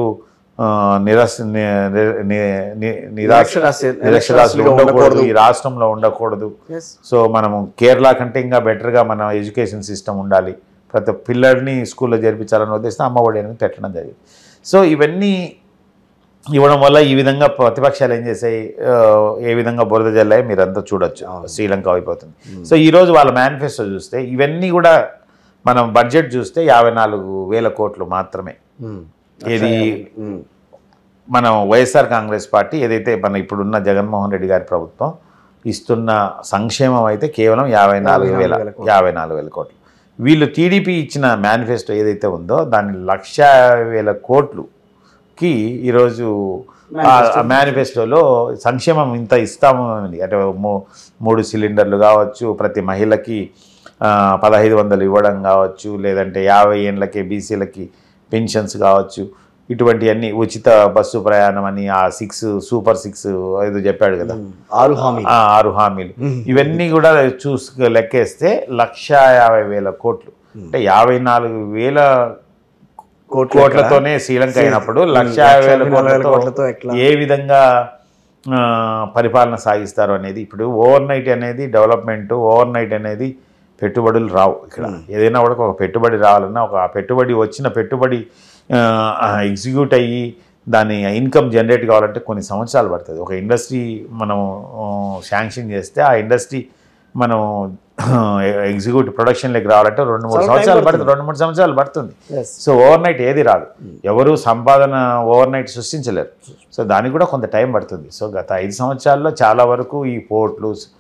నిరక్షరాస్యులు ఉండకూడదు, ఈ రాష్ట్రంలో ఉండకూడదు. సో మనము కేరళ కంటే ఇంకా బెటర్గా మన ఎడ్యుకేషన్ సిస్టమ్ ఉండాలి, ప్రతి పిల్లల్ని స్కూల్లో చేర్పించాలని ఉద్దేశం అమ్మఒడి అనేది పెట్టడం జరిగింది. సో ఇవన్నీ ఇవ్వడం వల్ల ఈ విధంగా ప్రతిపక్షాలు ఏం చేసాయి, ఏ విధంగా బురద జల్లాయి మీరంతా చూడొచ్చు, శ్రీలంక అయిపోతుంది. సో ఈరోజు వాళ్ళ మేనిఫెస్టో చూస్తే ఇవన్నీ కూడా మనం బడ్జెట్ చూస్తే 54,000 కోట్లు మాత్రమే. ఇది మనం వైఎస్ఆర్ కాంగ్రెస్ పార్టీ ఏదైతే మన ఇప్పుడున్న జగన్మోహన్ రెడ్డి గారి ప్రభుత్వం ఇస్తున్న సంక్షేమం అయితే కేవలం 54,000 కోట్లు. వీళ్ళు టీడీపీ ఇచ్చిన మేనిఫెస్టో ఏదైతే ఉందో దాన్ని 1,50,000 కోట్లుకి ఈరోజు మేనిఫెస్టోలో సంక్షేమం ఇంత ఇస్తాము అని, అంటే 3 సిలిండర్లు కావచ్చు, ప్రతి మహిళకి 1,500 ఇవ్వడం కావచ్చు, లేదంటే 50 ఏళ్ళకే బీసీలకి పెన్షన్స్ కావచ్చు, ఇటువంటివన్నీ ఉచిత బస్సు ప్రయాణం అని, ఆ 6 సూపర్ 6 ఏదో చెప్పాడు కదా, 6 హామీలు, ఇవన్నీ కూడా లెక్కేస్తే 1,50,000 కోట్లు, అంటే 54,000 కోట్లతోనే శ్రీలంక అయినప్పుడు 1,50,000 కోట్లతో ఏ విధంగా పరిపాలన సాగిస్తారు అనేది. ఇప్పుడు ఓవర్ నైట్ అనేది డెవలప్మెంట్, ఓవర్ నైట్ అనేది పెట్టుబడులు రావు. ఇక్కడ ఏదైనా కూడా ఒక పెట్టుబడి రావాలన్నా ఆ వచ్చిన పెట్టుబడి ఎగ్జిక్యూట్ అయ్యి దాని ఇన్కమ్ జనరేట్ కావాలంటే కొన్ని సంవత్సరాలు పడుతుంది. ఒక ఇండస్ట్రీ మనం శాంక్షన్ చేస్తే ఆ ఇండస్ట్రీ మనం ఎగ్జిక్యూట్ ప్రొడక్షన్లోకి రావాలంటే 2-3 సంవత్సరాలు పడుతుంది. సో ఓవర్ నైట్ ఏది రాదు, ఎవరు సంపాదన ఓవర్ నైట్ సృష్టించలేరు. సో దానికి కూడా కొంత టైం పడుతుంది. సో గత 5 సంవత్సరాల్లో చాలా వరకు ఈ పోర్ట్లు,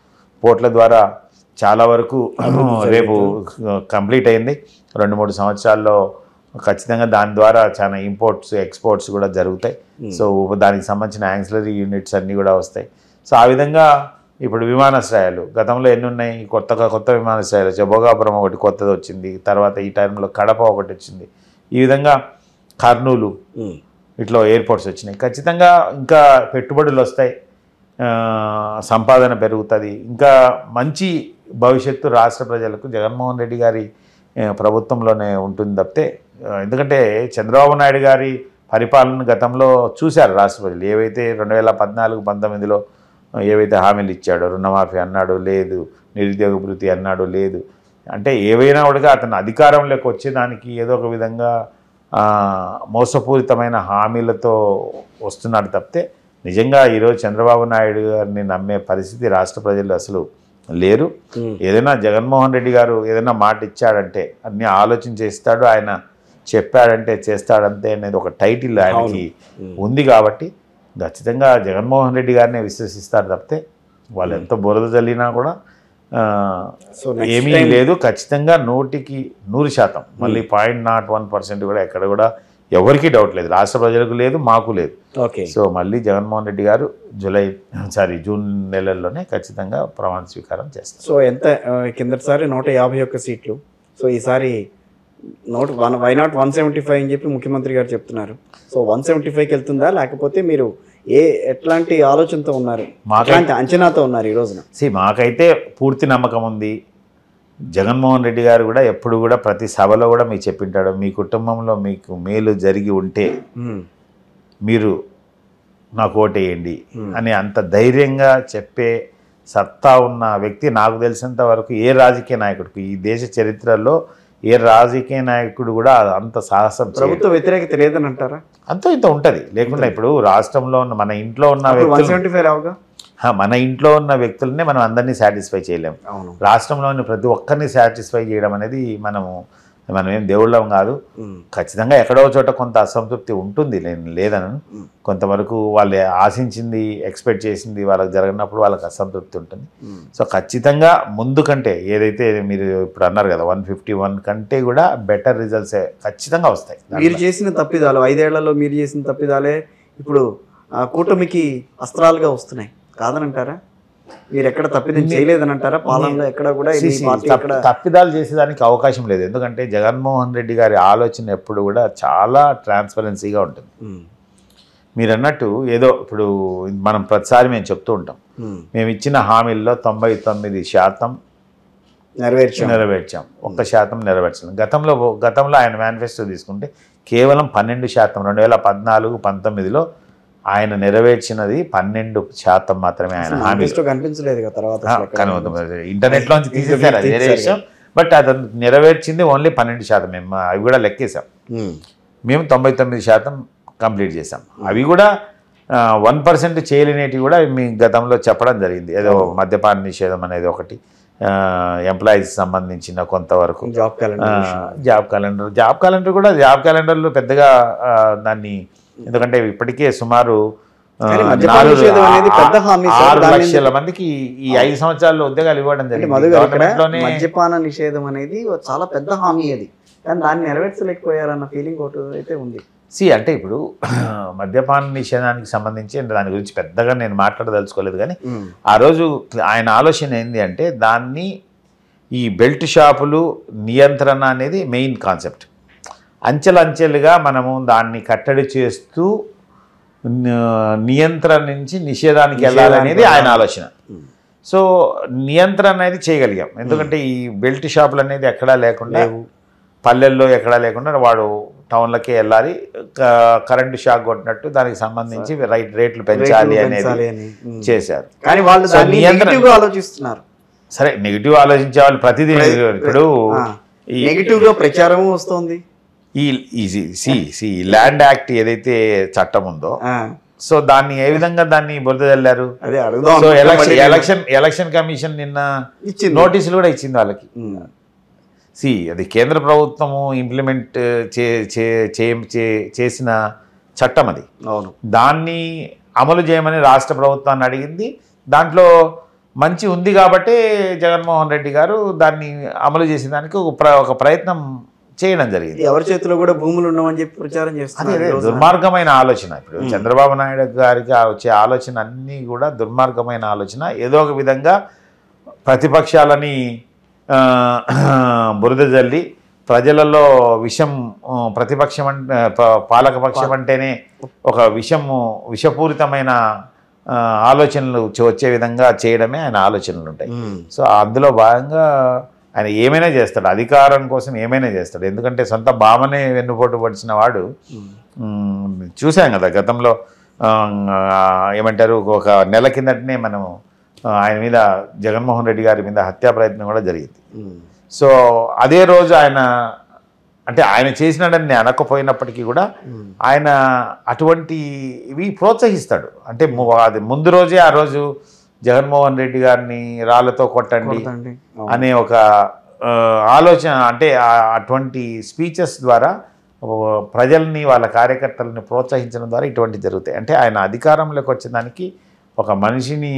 పోర్ట్ల ద్వారా చాలా వరకు రేపు కంప్లీట్ అయింది. 2-3 సంవత్సరాల్లో ఖచ్చితంగా దాని ద్వారా చాలా ఇంపోర్ట్స్ ఎక్స్పోర్ట్స్ కూడా జరుగుతాయి. సో దానికి సంబంధించిన యాన్సిలరీ యూనిట్స్ అన్నీ కూడా వస్తాయి. సో ఆ విధంగా ఇప్పుడు విమానాశ్రయాలు గతంలో ఎన్ని ఉన్నాయి, కొత్త విమానాశ్రయాలు వచ్చాయి. భోగాపురం ఒకటి కొత్తది వచ్చింది, తర్వాత ఈ టైంలో కడప ఒకటి వచ్చింది. ఈ విధంగా కర్నూలు ఇట్లా ఎయిర్పోర్ట్స్ వచ్చినాయి. ఖచ్చితంగా ఇంకా పెట్టుబడులు వస్తాయి, సంపాదన పెరుగుతుంది, ఇంకా మంచి భవిష్యత్తు రాష్ట్ర ప్రజలకు జగన్మోహన్ రెడ్డి గారి ప్రభుత్వంలోనే ఉంటుంది తప్పితే. ఎందుకంటే చంద్రబాబు నాయుడు గారి పరిపాలన గతంలో చూశారు రాష్ట్ర ప్రజలు. ఏవైతే 2014-19లో ఏవైతే హామీలు ఇచ్చాడో, రుణమాఫీ అన్నాడు లేదు, నిరుద్యోగ భృతి అన్నాడు లేదు, అంటే ఏవైనా కూడా అతను అధికారంలోకి వచ్చేదానికి ఏదో ఒక విధంగా మోసపూరితమైన హామీలతో వస్తున్నాడు తప్పితే నిజంగా ఈరోజు చంద్రబాబు నాయుడు గారిని నమ్మే పరిస్థితి రాష్ట్ర ప్రజలు అసలు లేరు. ఏదైనా జగన్మోహన్ రెడ్డి గారు ఏదైనా మాట ఇచ్చాడంటే అన్నీ ఆలోచన చేస్తాడు, ఆయన చెప్పాడంటే చేస్తాడంతే అనేది ఒక టైటిల్ ఆయనకి ఉంది. కాబట్టి ఖచ్చితంగా జగన్మోహన్ రెడ్డి గారినే విశ్వసిస్తారు తప్పితే వాళ్ళు ఎంత బురద చల్లినా కూడా ఏమీ లేదు. ఖచ్చితంగా 100% మళ్ళీ 0.01% కూడా ఎక్కడ కూడా ఎవరికి డౌట్ లేదు, రాష్ట్ర ప్రజలకు లేదు, మాకు లేదు. సో మళ్ళీ జగన్మోహన్ రెడ్డి గారు జూన్ నెలల్లోనే ఖచ్చితంగా ప్రమాణ స్వీకారం చేస్తారు. సో ఎంత కిందటిసారి 151 సీట్లు, సో ఈసారి వై నాట్ 175 అని చెప్పి ముఖ్యమంత్రి గారు చెప్తున్నారు. సో 175కి వెళ్తుందా, లేకపోతే మీరు ఎట్లాంటి ఆలోచనతో ఉన్నారు, ఎట్లాంటి అంచనాతో ఉన్నారు ఈ రోజున? మాకైతే పూర్తి నమ్మకం ఉంది. జగన్మోహన్ రెడ్డి గారు కూడా ఎప్పుడు కూడా ప్రతి సభలో కూడా మీకు చెప్పింటాడు, మీ కుటుంబంలో మీకు మేలు జరిగి ఉంటే మీరు నాకు ఓటేయండి అని అంత ధైర్యంగా చెప్పే సత్తా ఉన్న వ్యక్తి నాకు తెలిసినంత వరకు ఏ రాజకీయ నాయకుడికి ఈ దేశ చరిత్రలో ఏ రాజకీయ నాయకుడు కూడా అంత సాహసం. ప్రభుత్వ వ్యతిరేకత లేదని అంటారా? అంత ఇంత ఉంటుంది లేకుండా. ఇప్పుడు రాష్ట్రంలో ఉన్న మన ఇంట్లో ఉన్న వ్యక్తులు, మన ఇంట్లో ఉన్న వ్యక్తులనే మనం అందరినీ సాటిస్ఫై చేయలేము. రాష్ట్రంలోని ప్రతి ఒక్కరిని సాటిస్ఫై చేయడం అనేది మనం ఏం దేవుళ్ళం కాదు. ఖచ్చితంగా ఎక్కడో చోట కొంత అసంతృప్తి ఉంటుంది, లేదని. కొంతవరకు వాళ్ళు ఆశించింది, ఎక్స్పెక్ట్ చేసింది వాళ్ళకి జరగనప్పుడు వాళ్ళకి అసంతృప్తి ఉంటుంది. సో ఖచ్చితంగా ముందు కంటే ఏదైతే మీరు ఇప్పుడు అన్నారు కదా 151 కంటే కూడా బెటర్ రిజల్ట్స్ ఖచ్చితంగా వస్తాయి. మీరు చేసిన తప్పిదాలు 5 ఏళ్లలో మీరు చేసిన తప్పిదాలే ఇప్పుడు కూటమికి అస్త్రాలుగా వస్తున్నాయి కాదనంటారా? మీరు ఎక్కడ తప్పిదం చేయలేదని అంటారా? పాలనలో ఎక్కడ కూడా తప్పిదాలు చేసేదానికి అవకాశం లేదు. ఎందుకంటే జగన్మోహన్ రెడ్డి గారి ఆలోచన ఎప్పుడు కూడా చాలా ట్రాన్స్పరెన్సీగా ఉంటుంది. మీరు అన్నట్టు ఏదో ఇప్పుడు మనం ప్రతిసారి మేము చెప్తూ ఉంటాం, మేము ఇచ్చిన హామీల్లో 99% నెరవేర్చాం, 1% నెరవేర్చాం. గతంలో ఆయన మేనిఫెస్టో తీసుకుంటే కేవలం 12%. 2014-19లో ఆయన నెరవేర్చినది 12% మాత్రమే. ఆయన హామీ కనిపించలేదు ఇంటర్నెట్లోంచి తీసేసారు, అది వేరే విషయం. బట్ అతను నెరవేర్చింది ఓన్లీ 12%. మేము అవి కూడా లెక్కేసాం. మేము 99% కంప్లీట్ చేసాం. అవి కూడా 1% చేయలేనేటివి కూడా మీ గతంలో చెప్పడం జరిగింది. ఏదో మద్యపాన నిషేధం అనేది ఒకటి, ఎంప్లాయీస్ సంబంధించిన కొంతవరకు జాబ్ క్యాలెండర్ కూడా జాబ్ క్యాలెండర్లో పెద్దగా దాన్ని, ఎందుకంటే ఇప్పటికే సుమారు 6 లక్షల మందికి ఈ 5 సంవత్సరాల్లో ఉద్యోగాలు ఇవ్వడం జరిగింది. మద్యపాన నిషేధం అనేది చాలా పెద్ద హామీ, అది కానీ దాన్ని నెరవేర్చలేకపోయారన్న ఫీలింగ్ ఒకటి అయితే ఉంది. అంటే ఇప్పుడు మద్యపాన నిషేధానికి సంబంధించి దాని గురించి పెద్దగా నేను మాట్లాడదలుచుకోలేదు, కానీ ఆ రోజు ఆయన ఆలోచన ఏంది అంటే దాన్ని ఈ బెల్ట్ షాపులు నియంత్రణ అనేది మెయిన్ కాన్సెప్ట్. అంచెలంచెలుగా మనము దాన్ని కట్టడి చేస్తూ నియంత్రణ నుంచి నిషేధానికి వెళ్ళాలనేది ఆయన ఆలోచన. సో నియంత్రణ అనేది చేయగలిగాం. ఎందుకంటే ఈ బెల్ట్ షాపులు అనేది ఎక్కడా లేకుండా, పల్లెల్లో ఎక్కడా లేకుండా వాడు టౌన్లకే వెళ్ళాలి, కరెంటు షాక్ కొట్టినట్టు దానికి సంబంధించి రేట్లు పెంచాలి అనేది చేశారు. కానీ వాళ్ళు ఆలోచిస్తున్నారు. సరే, నెగిటివ్ ఆలోచించే వాళ్ళు ప్రతిదీ ఇప్పుడు నెగిటివ్గా ప్రచారం వస్తుంది. ఈ ల్యాండ్ యాక్ట్ ఏదైతే చట్టం ఉందో, సో దాన్ని ఏ విధంగా దాన్ని బురద చల్లారు. సో ఎలక్షన్ కమిషన్ నిన్న నోటీసులు కూడా ఇచ్చింది వాళ్ళకి. అది కేంద్ర ప్రభుత్వము ఇంప్లిమెంట్ చేసిన చట్టం అది. దాన్ని అమలు చేయమని రాష్ట్ర ప్రభుత్వాన్ని అడిగింది. దాంట్లో మంచి ఉంది కాబట్టి జగన్మోహన్ రెడ్డి గారు దాన్ని అమలు చేసేదానికి ఒక ప్రయత్నం చేయడం జరిగింది. ఎవరి చేతిలో కూడా భూములు ఉన్నామని చెప్పి ప్రచారం చేస్తారు. దుర్మార్గమైన ఆలోచన. ఇప్పుడు చంద్రబాబు నాయుడు గారికి వచ్చే ఆలోచన అన్నీ కూడా దుర్మార్గమైన ఆలోచన. ఏదో ఒక విధంగా ప్రతిపక్షాలని బురద జల్లి ప్రజలలో విషం, ప్రతిపక్షం అంటే పాలకపక్షం అంటేనే ఒక విషపూరితమైన ఆలోచనలు వచ్చే విధంగా చేయడమే ఆయన ఆలోచనలు ఉంటాయి. సో అందులో భాగంగా ఆయన ఏమైనా చేస్తాడు, అధికారం కోసం ఏమైనా చేస్తాడు. ఎందుకంటే సొంత బామనే వెన్నుపోటు పడిచిన వాడు చూసాం కదా గతంలో. ఏమంటారు, ఒక నెల కిందటనే మనం ఆయన మీద, జగన్మోహన్ రెడ్డి గారి మీద హత్యా ప్రయత్నం కూడా జరిగింది. సో అదే రోజు ఆయన చేసినాడని నేను అనకపోయినప్పటికీ కూడా ఆయన అటువంటివి ప్రోత్సహిస్తాడు. అంటే అది ముందు రోజే ఆ రోజు జగన్మోహన్ రెడ్డి గారిని రాళ్లతో కొట్టండి అనే ఒక ఆలోచన, అంటే అటువంటి స్పీచెస్ ద్వారా ప్రజల్ని, వాళ్ళ కార్యకర్తలని ప్రోత్సహించడం ద్వారా ఇటువంటి జరుగుతాయి. అంటే ఆయన అధికారంలోకి వచ్చేదానికి, ఒక మనిషిని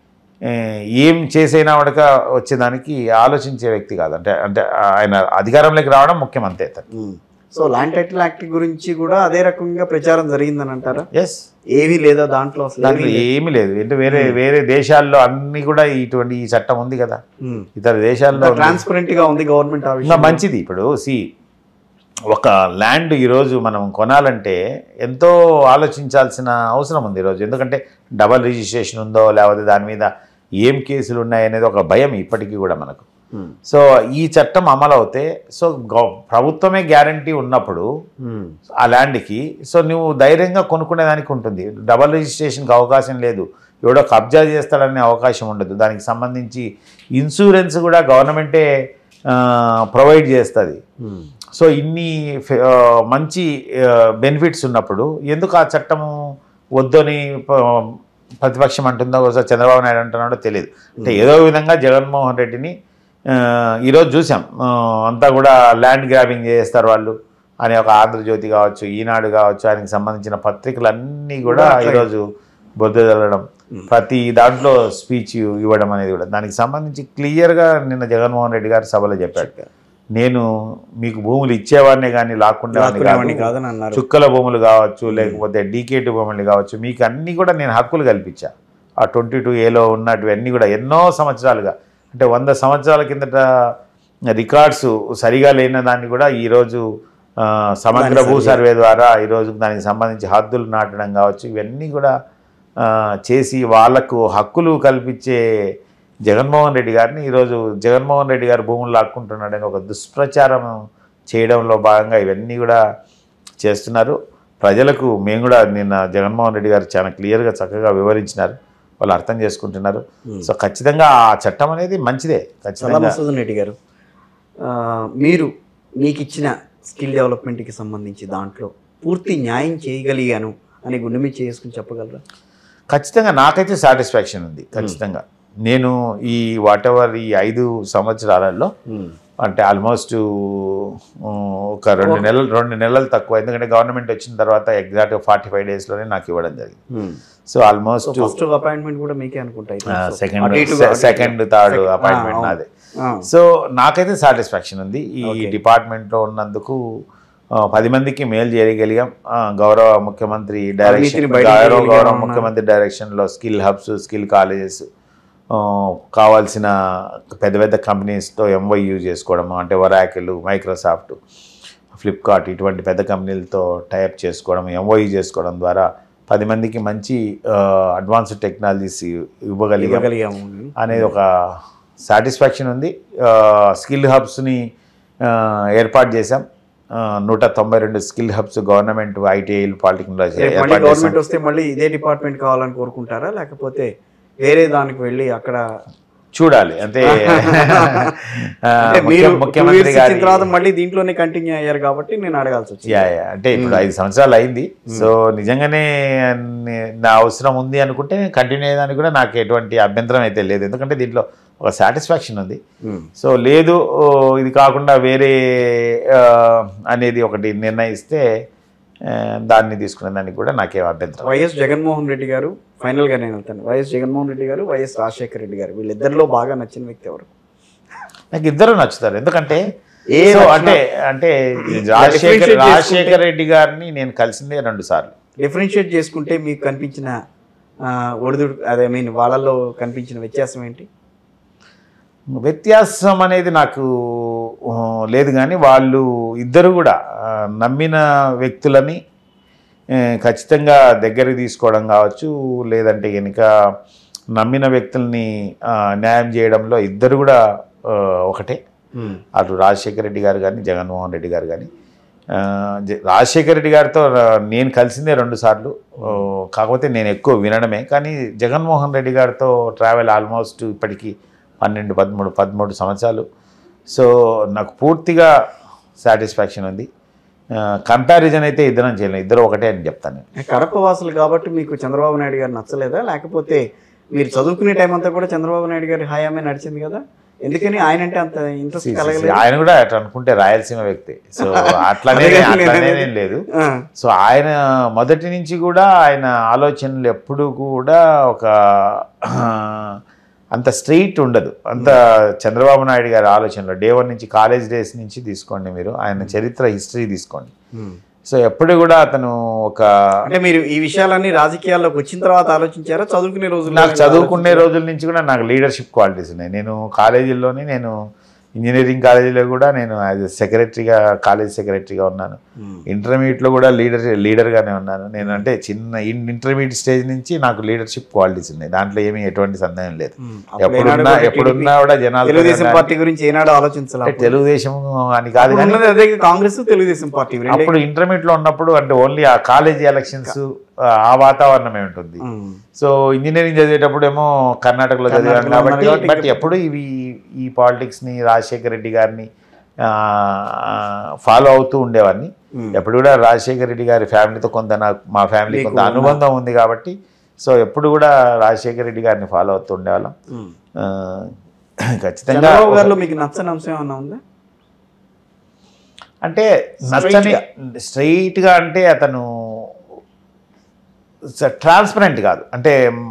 ఏం చేసైనా వాడక వచ్చేదానికి ఆలోచించే వ్యక్తి కాదు. అంటే ఆయన అధికారంలోకి రావడం ముఖ్యం, అంతే. సో ల్యాండ్ టైటిల్ యాక్ట్ గురించి కూడా అదే రకంగా ప్రచారం జరిగిందని అంటారా? ఎస్. ఏమీ లేదా దాంట్లో ఏమీ లేదు. అంటే వేరే దేశాల్లో అన్ని కూడా ఈ చట్టం ఉంది కదా. ఇతర దేశాల్లో ట్రాన్స్పరెంట్ గా ఉంది గవర్నమెంట్. మంచిది. ఇప్పుడు ఒక ల్యాండ్ ఈరోజు మనం కొనాలంటే ఎంతో ఆలోచించాల్సిన అవసరం ఉంది ఈరోజు. ఎందుకంటే డబల్ రిజిస్ట్రేషన్ ఉందో, లేకపోతే దాని మీద ఏం కేసులు ఉన్నాయనేది ఒక భయం ఇప్పటికీ కూడా మనకు. సో ఈ చట్టం అమలు అవుతే, సో ప్రభుత్వమే గ్యారంటీ ఉన్నప్పుడు ఆ ల్యాండ్కి, సో నువ్వు ధైర్యంగా కొనుక్కునేదానికి ఉంటుంది. డబల్ రిజిస్ట్రేషన్కి అవకాశం లేదు, ఎవడో కబ్జా చేస్తాడనే అవకాశం ఉండదు. దానికి సంబంధించి ఇన్సూరెన్స్ కూడా గవర్నమెంటే ప్రొవైడ్ చేస్తుంది. సో ఇన్ని మంచి బెనిఫిట్స్ ఉన్నప్పుడు ఎందుకు ఆ చట్టము వద్దని ప్రతిపక్షం అంటుందో, ఒకసారి చంద్రబాబు నాయుడు అంటున్నాడో తెలియదు. అంటే ఏదో విధంగా జగన్మోహన్ రెడ్డిని ఈరోజు చూసాం, అంతా కూడా ల్యాండ్ గ్రాబింగ్ చేస్తారు వాళ్ళు అనే ఒక ఆంధ్రజ్యోతి కావచ్చు, ఈనాడు కావచ్చు, ఆయనకి సంబంధించిన పత్రికలన్నీ కూడా ఈరోజు బొద్దు చల్లడం, ప్రతి దాంట్లో స్పీచ్ ఇవ్వడం అనేది కూడా దానికి సంబంధించి క్లియర్గా నిన్న జగన్మోహన్ రెడ్డి గారు సభలో చెప్పాడు. నేను మీకు భూములు ఇచ్చేవాడిని కానీ లాక్కుండేవాడిని కాదు, చుక్కల భూములు కావచ్చు, లేకపోతే డీకేటీ భూములు కావచ్చు, మీకు అన్నీ కూడా నేను హక్కులు కల్పించా. ఆ 22A ఉన్నటువన్నీ కూడా ఎన్నో సంవత్సరాలుగా, అంటే 100 సంవత్సరాల కిందట రికార్డ్స్ సరిగా లేని దాన్ని కూడా ఈరోజు సమగ్ర భూ సర్వే ద్వారా ఈరోజు దానికి సంబంధించి హద్దులు నాటడం కావచ్చు, ఇవన్నీ కూడా చేసి వాళ్లకు హక్కులు కల్పించే జగన్మోహన్ రెడ్డి గారిని ఈరోజు జగన్మోహన్ రెడ్డి గారు భూములు లాక్కుంటున్నాడని ఒక దుష్ప్రచారం చేయడంలో భాగంగా ఇవన్నీ కూడా చేస్తున్నారు. ప్రజలకు మేము కూడా నిన్న జగన్మోహన్ రెడ్డి గారు చాలా క్లియర్గా చక్కగా వివరించినారు, వాళ్ళు అర్థం చేసుకుంటున్నారు. సో ఖచ్చితంగా ఆ చట్టం అనేది మంచిదే. ఖచ్చితంగా మధుసూదన్ రెడ్డి గారు, మీకు ఇచ్చిన స్కిల్ డెవలప్మెంట్కి సంబంధించి దాంట్లో పూర్తి న్యాయం చేయగలిగాను అని గుండె మీద చేసుకుని చెప్పగలరా? ఖచ్చితంగా నాకైతే సాటిస్ఫాక్షన్ ఉంది. ఖచ్చితంగా నేను ఈ ఈ 5 సంవత్సరాలలో, అంటే ఆల్మోస్ట్ ఒక 2 నెలలు తక్కువ, ఎందుకంటే గవర్నమెంట్ వచ్చిన తర్వాత ఎగ్జాక్ట్గా 45 డేస్లోనే నాకు ఇవ్వడం జరిగింది. సో ఆల్మోస్ట్ ఫస్ట్ అపాయింట్మెంట్ కూడా మీకే అనుకుంటా, సెకండ్ థర్డ్ అపాయింట్మెంట్ నాదే. సో నాకైతే సాటిస్ఫాక్షన్ ఉంది. ఈ డిపార్ట్మెంట్లో ఉన్నందుకు 10 మందికి మేలు చేయగలిగాం. గౌరవ ముఖ్యమంత్రి డైరెక్షన్లో స్కిల్ హబ్స్, స్కిల్ కాలేజెస్, కావాల్సిన పెద్ద పెద్ద కంపెనీస్తో MOU చేసుకోవడము, అంటే ఒరాకిల్, మైక్రోసాఫ్ట్, ఫ్లిప్కార్ట్ ఇటువంటి పెద్ద కంపెనీలతో టైఅప్ చేసుకోవడం, MOU చేసుకోవడం ద్వారా 10 మందికి మంచి అడ్వాన్స్డ్ టెక్నాలజీస్ ఇవ్వగలిగాము అనేది ఒక సాటిస్ఫాక్షన్ ఉంది. స్కిల్ హబ్స్ని ఏర్పాటు చేశాం. 192 స్కిల్ హబ్స్ గవర్నమెంట్, ITIలు, పాలిటెక్నిక్ వస్తే మళ్ళీ ఇదే డిపార్ట్మెంట్ కావాలని కోరుకుంటారా, లేకపోతే వేరే దానికి వెళ్ళి అక్కడ చూడాలి? అంటే ముఖ్యమంత్రి గారి తర్వాత మళ్ళీ దీంట్లోనే కంటిన్యూ అయ్యారు కాబట్టి నేను అడగాల్సి వచ్చింది. అంటే ఇప్పుడు 5 సంవత్సరాలు అయింది. సో నిజంగానే నా అవసరం ఉంది అనుకుంటే కంటిన్యూ అయ్యేదానికి కూడా నాకు ఎటువంటి అభ్యంతరం అయితే లేదు, ఎందుకంటే దీంట్లో ఒక సాటిస్ఫాక్షన్ ఉంది. సో లేదు ఇది కాకుండా వేరే అనేది ఒకటి నిర్ణయిస్తే దాన్ని తీసుకునే దానికి కూడా నాకేం అభ్యంతరం. వైఎస్ జగన్మోహన్ రెడ్డి గారు, ఫైనల్గా నేను వెళ్తాను, వైఎస్ జగన్మోహన్ రెడ్డి గారు, వైఎస్ రాజశేఖర రెడ్డి గారు, వీళ్ళిద్దరిలో బాగా నచ్చిన వ్యక్తి ఎవరు? నాకు ఇద్దరు నచ్చుతారు. ఎందుకంటే అంటే రాజశేఖర రెడ్డి గారిని నేను కలిసిందే 2 సార్లు. డిఫరెన్షియేట్ చేసుకుంటే మీకు కనిపించిన ఒడిదుడు, అదే మీన్ వాళ్ళల్లో కనిపించిన వ్యత్యాసం ఏంటి? వ్యత్యాసం అనేది నాకు లేదు, కానీ వాళ్ళు ఇద్దరు కూడా నమ్మిన వ్యక్తులని ఖచ్చితంగా దగ్గరికి తీసుకోవడం కావచ్చు, లేదంటే కనుక నమ్మిన వ్యక్తుల్ని న్యాయం చేయడంలో ఇద్దరు కూడా ఒకటే. అటు రాజశేఖర రెడ్డి గారు కానీ జగన్మోహన్ రెడ్డి గారు కానీ. రాజశేఖర రెడ్డి గారితో నేను కలిసిందే 2 సార్లు, కాకపోతే నేను ఎక్కువ వినడమే. కానీ జగన్మోహన్ రెడ్డి గారితో ట్రావెల్ ఆల్మోస్ట్ ఇప్పటికీ 13 సంవత్సరాలు. సో నాకు పూర్తిగా సాటిస్ఫాక్షన్ ఉంది. కంపారిజన్ అయితే ఇద్దరం చేయలేం, ఇద్దరు ఒకటే అని చెప్తాను. కడప వాసులు కాబట్టి మీకు చంద్రబాబు నాయుడు గారు నచ్చలేదా, లేకపోతే మీరు చదువుకునే టైం అంతా కూడా చంద్రబాబు నాయుడు గారి హయామే నడిచింది కదా, ఎందుకని ఆయన అంటే అంత ఇంట్రెస్ట్ కలగలేదు? ఆయన కూడా అట్లా అనుకుంటే రాయలసీమ వ్యక్తి, సో అట్లనే లేదు. సో ఆయన మొదటి నుంచి కూడా ఆయన ఆలోచనలు ఎప్పుడు కూడా ఒక అంత స్ట్రెయిట్ ఉండదు. అంత చంద్రబాబు నాయుడు గారి ఆలోచనలో డే 1 నుంచి, కాలేజ్ డేస్ నుంచి తీసుకోండి, మీరు ఆయన చరిత్ర హిస్టరీ తీసుకోండి. సో ఎప్పుడు కూడా అతను ఒక, అంటే మీరు ఈ విషయాలన్నీ రాజకీయాల్లోకి వచ్చిన తర్వాత ఆలోచించారా? చదువుకునే రోజులు? నాకు చదువుకునే రోజుల నుంచి కూడా నాకు లీడర్షిప్ క్వాలిటీస్ ఉన్నాయి. నేను కాలేజీల్లోనే, నేను ఇంజనీరింగ్ కాలేజీలో కూడా నేను యాజ్ సెక్రటరీగా, కాలేజ్ సెక్రటరీగా ఉన్నాను. ఇంటర్మీడియట్లో కూడా లీడర్గానే ఉన్నాను నేను. అంటే చిన్న ఇంటర్మీడియట్ స్టేజ్ నుంచి నాకు లీడర్షిప్ క్వాలిటీస్ ఉన్నాయి, దాంట్లో ఏమీ ఎటువంటి సందేహం లేదు. ఎప్పుడున్నా కూడా జనాలు తెలుగుదేశం పార్టీ గురించి ఏనాడు ఆలోచించాలి. తెలుగుదేశం అని కాదు కానీ కాంగ్రెస్, తెలుగుదేశం పార్టీ అప్పుడు ఇంటర్మీడియట్లో ఉన్నప్పుడు అంటే ఓన్లీ ఆ కాలేజీ ఎలక్షన్స్ ఆ వాతావరణమే ఉంటుంది. సో ఇంజనీరింగ్ చదివేటప్పుడు ఏమో కర్ణాటకలో చదివాను కాబట్టి, బట్ ఎప్పుడు ఈ పాలిటిక్స్ని, రాజశేఖర రెడ్డి గారిని ఫాలో అవుతూ ఉండేవాడిని. ఎప్పుడు కూడా రాజశేఖర రెడ్డి గారి ఫ్యామిలీతో మా ఫ్యామిలీ కొంత అనుబంధం ఉంది కాబట్టి, సో ఎప్పుడు కూడా రాజశేఖర రెడ్డి గారిని ఫాలో అవుతూ ఉండేవాళ్ళం. ఖచ్చితంగా మీకు నచ్చని అంశం ఏమన్నా ఉందా? అంటే నచ్చని స్ట్రైట్గా అంటే అతను ట్రాన్స్పరెంట్ కాదు. అంటే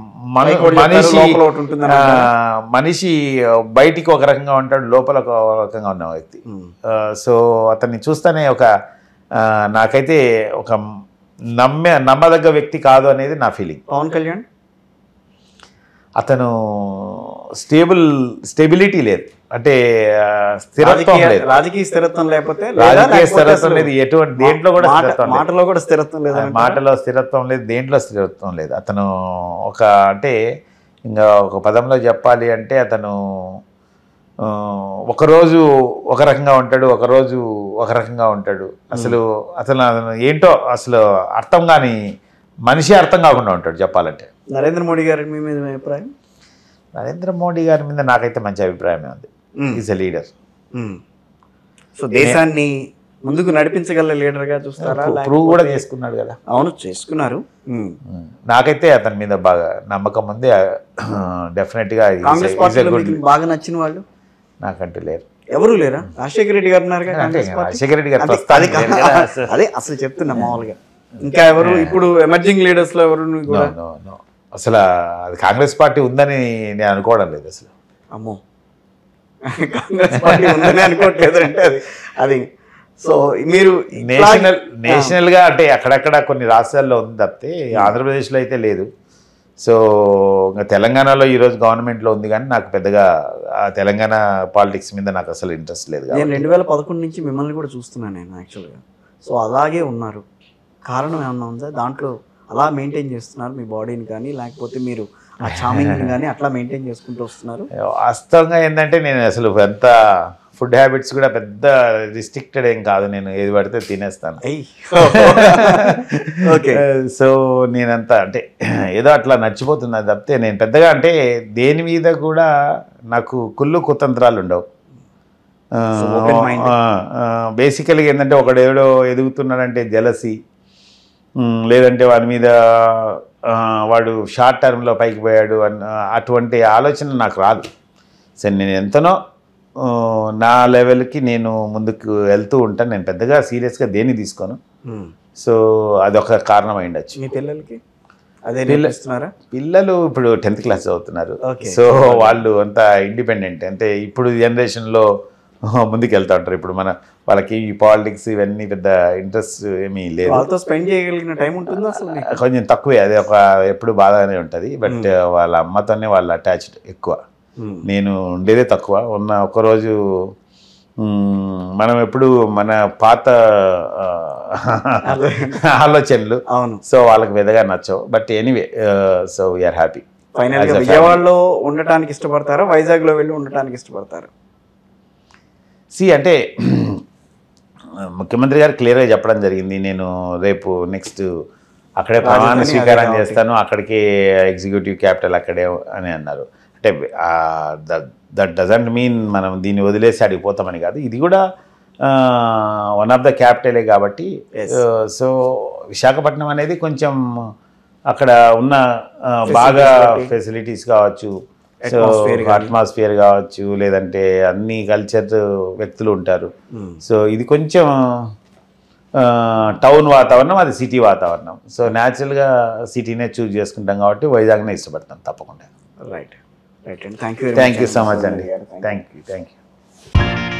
మనిషి బయటికి ఒక రకంగా ఉంటాడు, లోపల ఒక రకంగా ఉన్న వ్యక్తి. సో అతన్ని చూస్తేనే నాకైతే ఒక నమ్మదగ్గ వ్యక్తి కాదు అనేది నా ఫీలింగ్. పవన్ కళ్యాణ్ అతను స్టెబిలిటీ లేదు, అంటే స్థిరత్వం లేదు, రాజకీయ స్థిరత్వం లేకపోతే, రాజకీయ స్థిరత్వం లేదు, ఎటువంటి దేంట్లో కూడా మాటలో కూడా స్థిరత్వం లేదు, మాటలో స్థిరత్వం లేదు, దేంట్లో స్థిరత్వం లేదు. అతను అంటే ఇంకా ఒక పదంలో చెప్పాలి అంటే అతను ఒకరోజు ఒక రకంగా ఉంటాడు, ఒకరోజు ఒక రకంగా ఉంటాడు. అసలు ఏంటో అసలు అర్థం కాని మనిషి, అర్థం కాకుండా ఉంటాడు చెప్పాలంటే. నరేంద్ర మోడీ గారి మీ మీద అభిప్రాయం? నరేంద్ర మోడీ గారి మీద నాకైతే మంచి అభిప్రాయమే ఉంది. Is a leader. సో దేశాన్ని ముందుకు నడిపించగల లీడర్గా చూస్తారా? ప్రూవ్ కూడా చేసుకున్నాడు కదా. అవును, చేసుకున్నారు. నాకైతే అతని మీద బాగా నమ్మకం ఉంది. డెఫినెట్గా కాంగ్రెస్ పార్టీలో బాగా నచ్చిన వాళ్ళు నాకంటే లేరు. ఎవరు లేరా? రాజశేఖర రెడ్డి గారు ఉన్నారు. రాజశేఖర రెడ్డి గారు అదే అసలు చెప్తున్నా మామూలుగా. ఇంకా ఎవరు ఇప్పుడు ఎమర్జింగ్ లీడర్స్ లో ఎవరు? అసలు అది కాంగ్రెస్ పార్టీ ఉందని నేను అనుకోవడం లేదు అసలు. అమ్మో, కాంగ్రెస్ పార్టీ ఉందని అనుకోవట్లేదు అంటే అది. సో మీరు నేషనల్ గా అంటే అక్కడక్కడ కొన్ని రాష్ట్రాల్లో ఉంది తప్పితే ఆంధ్రప్రదేశ్లో అయితే లేదు. సో ఇంకా తెలంగాణలో ఈరోజు గవర్నమెంట్లో ఉంది, కానీ నాకు పెద్దగా తెలంగాణ పాలిటిక్స్ మీద నాకు అసలు ఇంట్రెస్ట్ లేదు. నేను 2011 నుంచి మిమ్మల్ని కూడా చూస్తున్నాను నేను యాక్చువల్గా. సో అలాగే ఉన్నారు, కారణం ఏమన్నా ఉందా దాంట్లో? అలా మెయింటైన్ చేస్తున్నారు మీ బాడీని కానీ, లేకపోతే మీరు ఆ చామింగ్ని కానీ అట్లా మెయింటైన్ చేసుకుంటూ వస్తున్నారు? వాస్తవంగా ఏంటంటే నేను అసలు ఎంత ఫుడ్ హ్యాబిట్స్ కూడా పెద్ద రిస్ట్రిక్టెడ్ ఏం కాదు, నేను ఏది పడితే తినేస్తాను. సో నేనంతా అంటే ఏదో అట్లా నచ్చిపోతున్నా తప్పితే నేను పెద్దగా అంటే దేని మీద కూడా నాకు కుళ్ళు కుతంత్రాలు ఉండవు. బేసికల్గా ఏంటంటే ఒకడేడో ఎదుగుతున్నాడంటే జలసి, లేదంటే వాడి మీద వాడు షార్ట్ టర్మ్లో పైకి పోయాడు అటువంటి ఆలోచన నాకు రాదు. సరే నేను ఎంతనో నా లెవెల్కి నేను ముందుకు వెళ్తూ ఉంటాను. నేను పెద్దగా సీరియస్గా దేన్ని తీసుకోను. సో అదొక కారణం అయి ఉండొచ్చు. మీ పిల్లలకి అదే నేర్పిస్తున్నారా? పిల్లలు ఇప్పుడు 10th క్లాస్ చదువుతున్నారు. Okay. సో వాళ్ళు అంత ఇండిపెండెంట్, అంటే ఇప్పుడు జనరేషన్లో ముందుకు వెళ్తూ ఉంటారు. ఇప్పుడు వాళ్ళకి ఈ పాలిటిక్స్ ఇవన్నీ పెద్ద ఇంట్రెస్ట్ ఏమీ లేదు. వాళ్ళతో స్పెండ్ చేయగలిగిన టైం ఉంటుందా అసలు మీకు? కొంచెం తక్కువే, అది ఎప్పుడు బాగానే ఉంటుంది. బట్ వాళ్ళ అమ్మతోనే వాళ్ళు అటాచ్డ్ ఎక్కువ. నేను ఉండేదే తక్కువ. ఒకరోజు మనం ఎప్పుడు మన పాత ఆలోచనలు, అవును, సో వాళ్ళకి పెద్దగా నచ్చవు. But anyway, so we're happy. ఫైనల్గా విజయవాడలో ఉండటానికి ఇష్టపడతారా, వైజాగ్లో వెళ్ళి ఉండటానికి ఇష్టపడతారా? అంటే ముఖ్యమంత్రి గారు క్లియర్గా చెప్పడం జరిగింది, నేను రేపు నెక్స్ట్ అక్కడే ప్రమాణ స్వీకారం చేస్తాను, అక్కడికే ఎగ్జిక్యూటివ్ క్యాపిటల్ అక్కడే అని అన్నారు. అంటే దట్ డజంట్ మీన్ మనం దీన్ని వదిలేసి అడిగిపోతామని కాదు. ఇది కూడా వన్ ఆఫ్ ద క్యాపిటలే కాబట్టి. సో విశాఖపట్నం అనేది కొంచెం అక్కడ ఉన్న బాగా ఫెసిలిటీస్ కావచ్చు, సో అట్మాస్ఫియర్ కావచ్చు, లేదంటే అన్ని కల్చర్ వ్యక్తులు ఉంటారు. సో ఇది కొంచెం టౌన్ వాతావరణం, అది సిటీ వాతావరణం. సో న్యాచురల్గా సిటీనే చూజ్ చేసుకుంటాం కాబట్టి వైజాగ్నే ఇష్టపడతాం తప్పకుండా. రైట్ రైట్ అండి. థ్యాంక్ యూ సో మచ్ అండి. Thank you.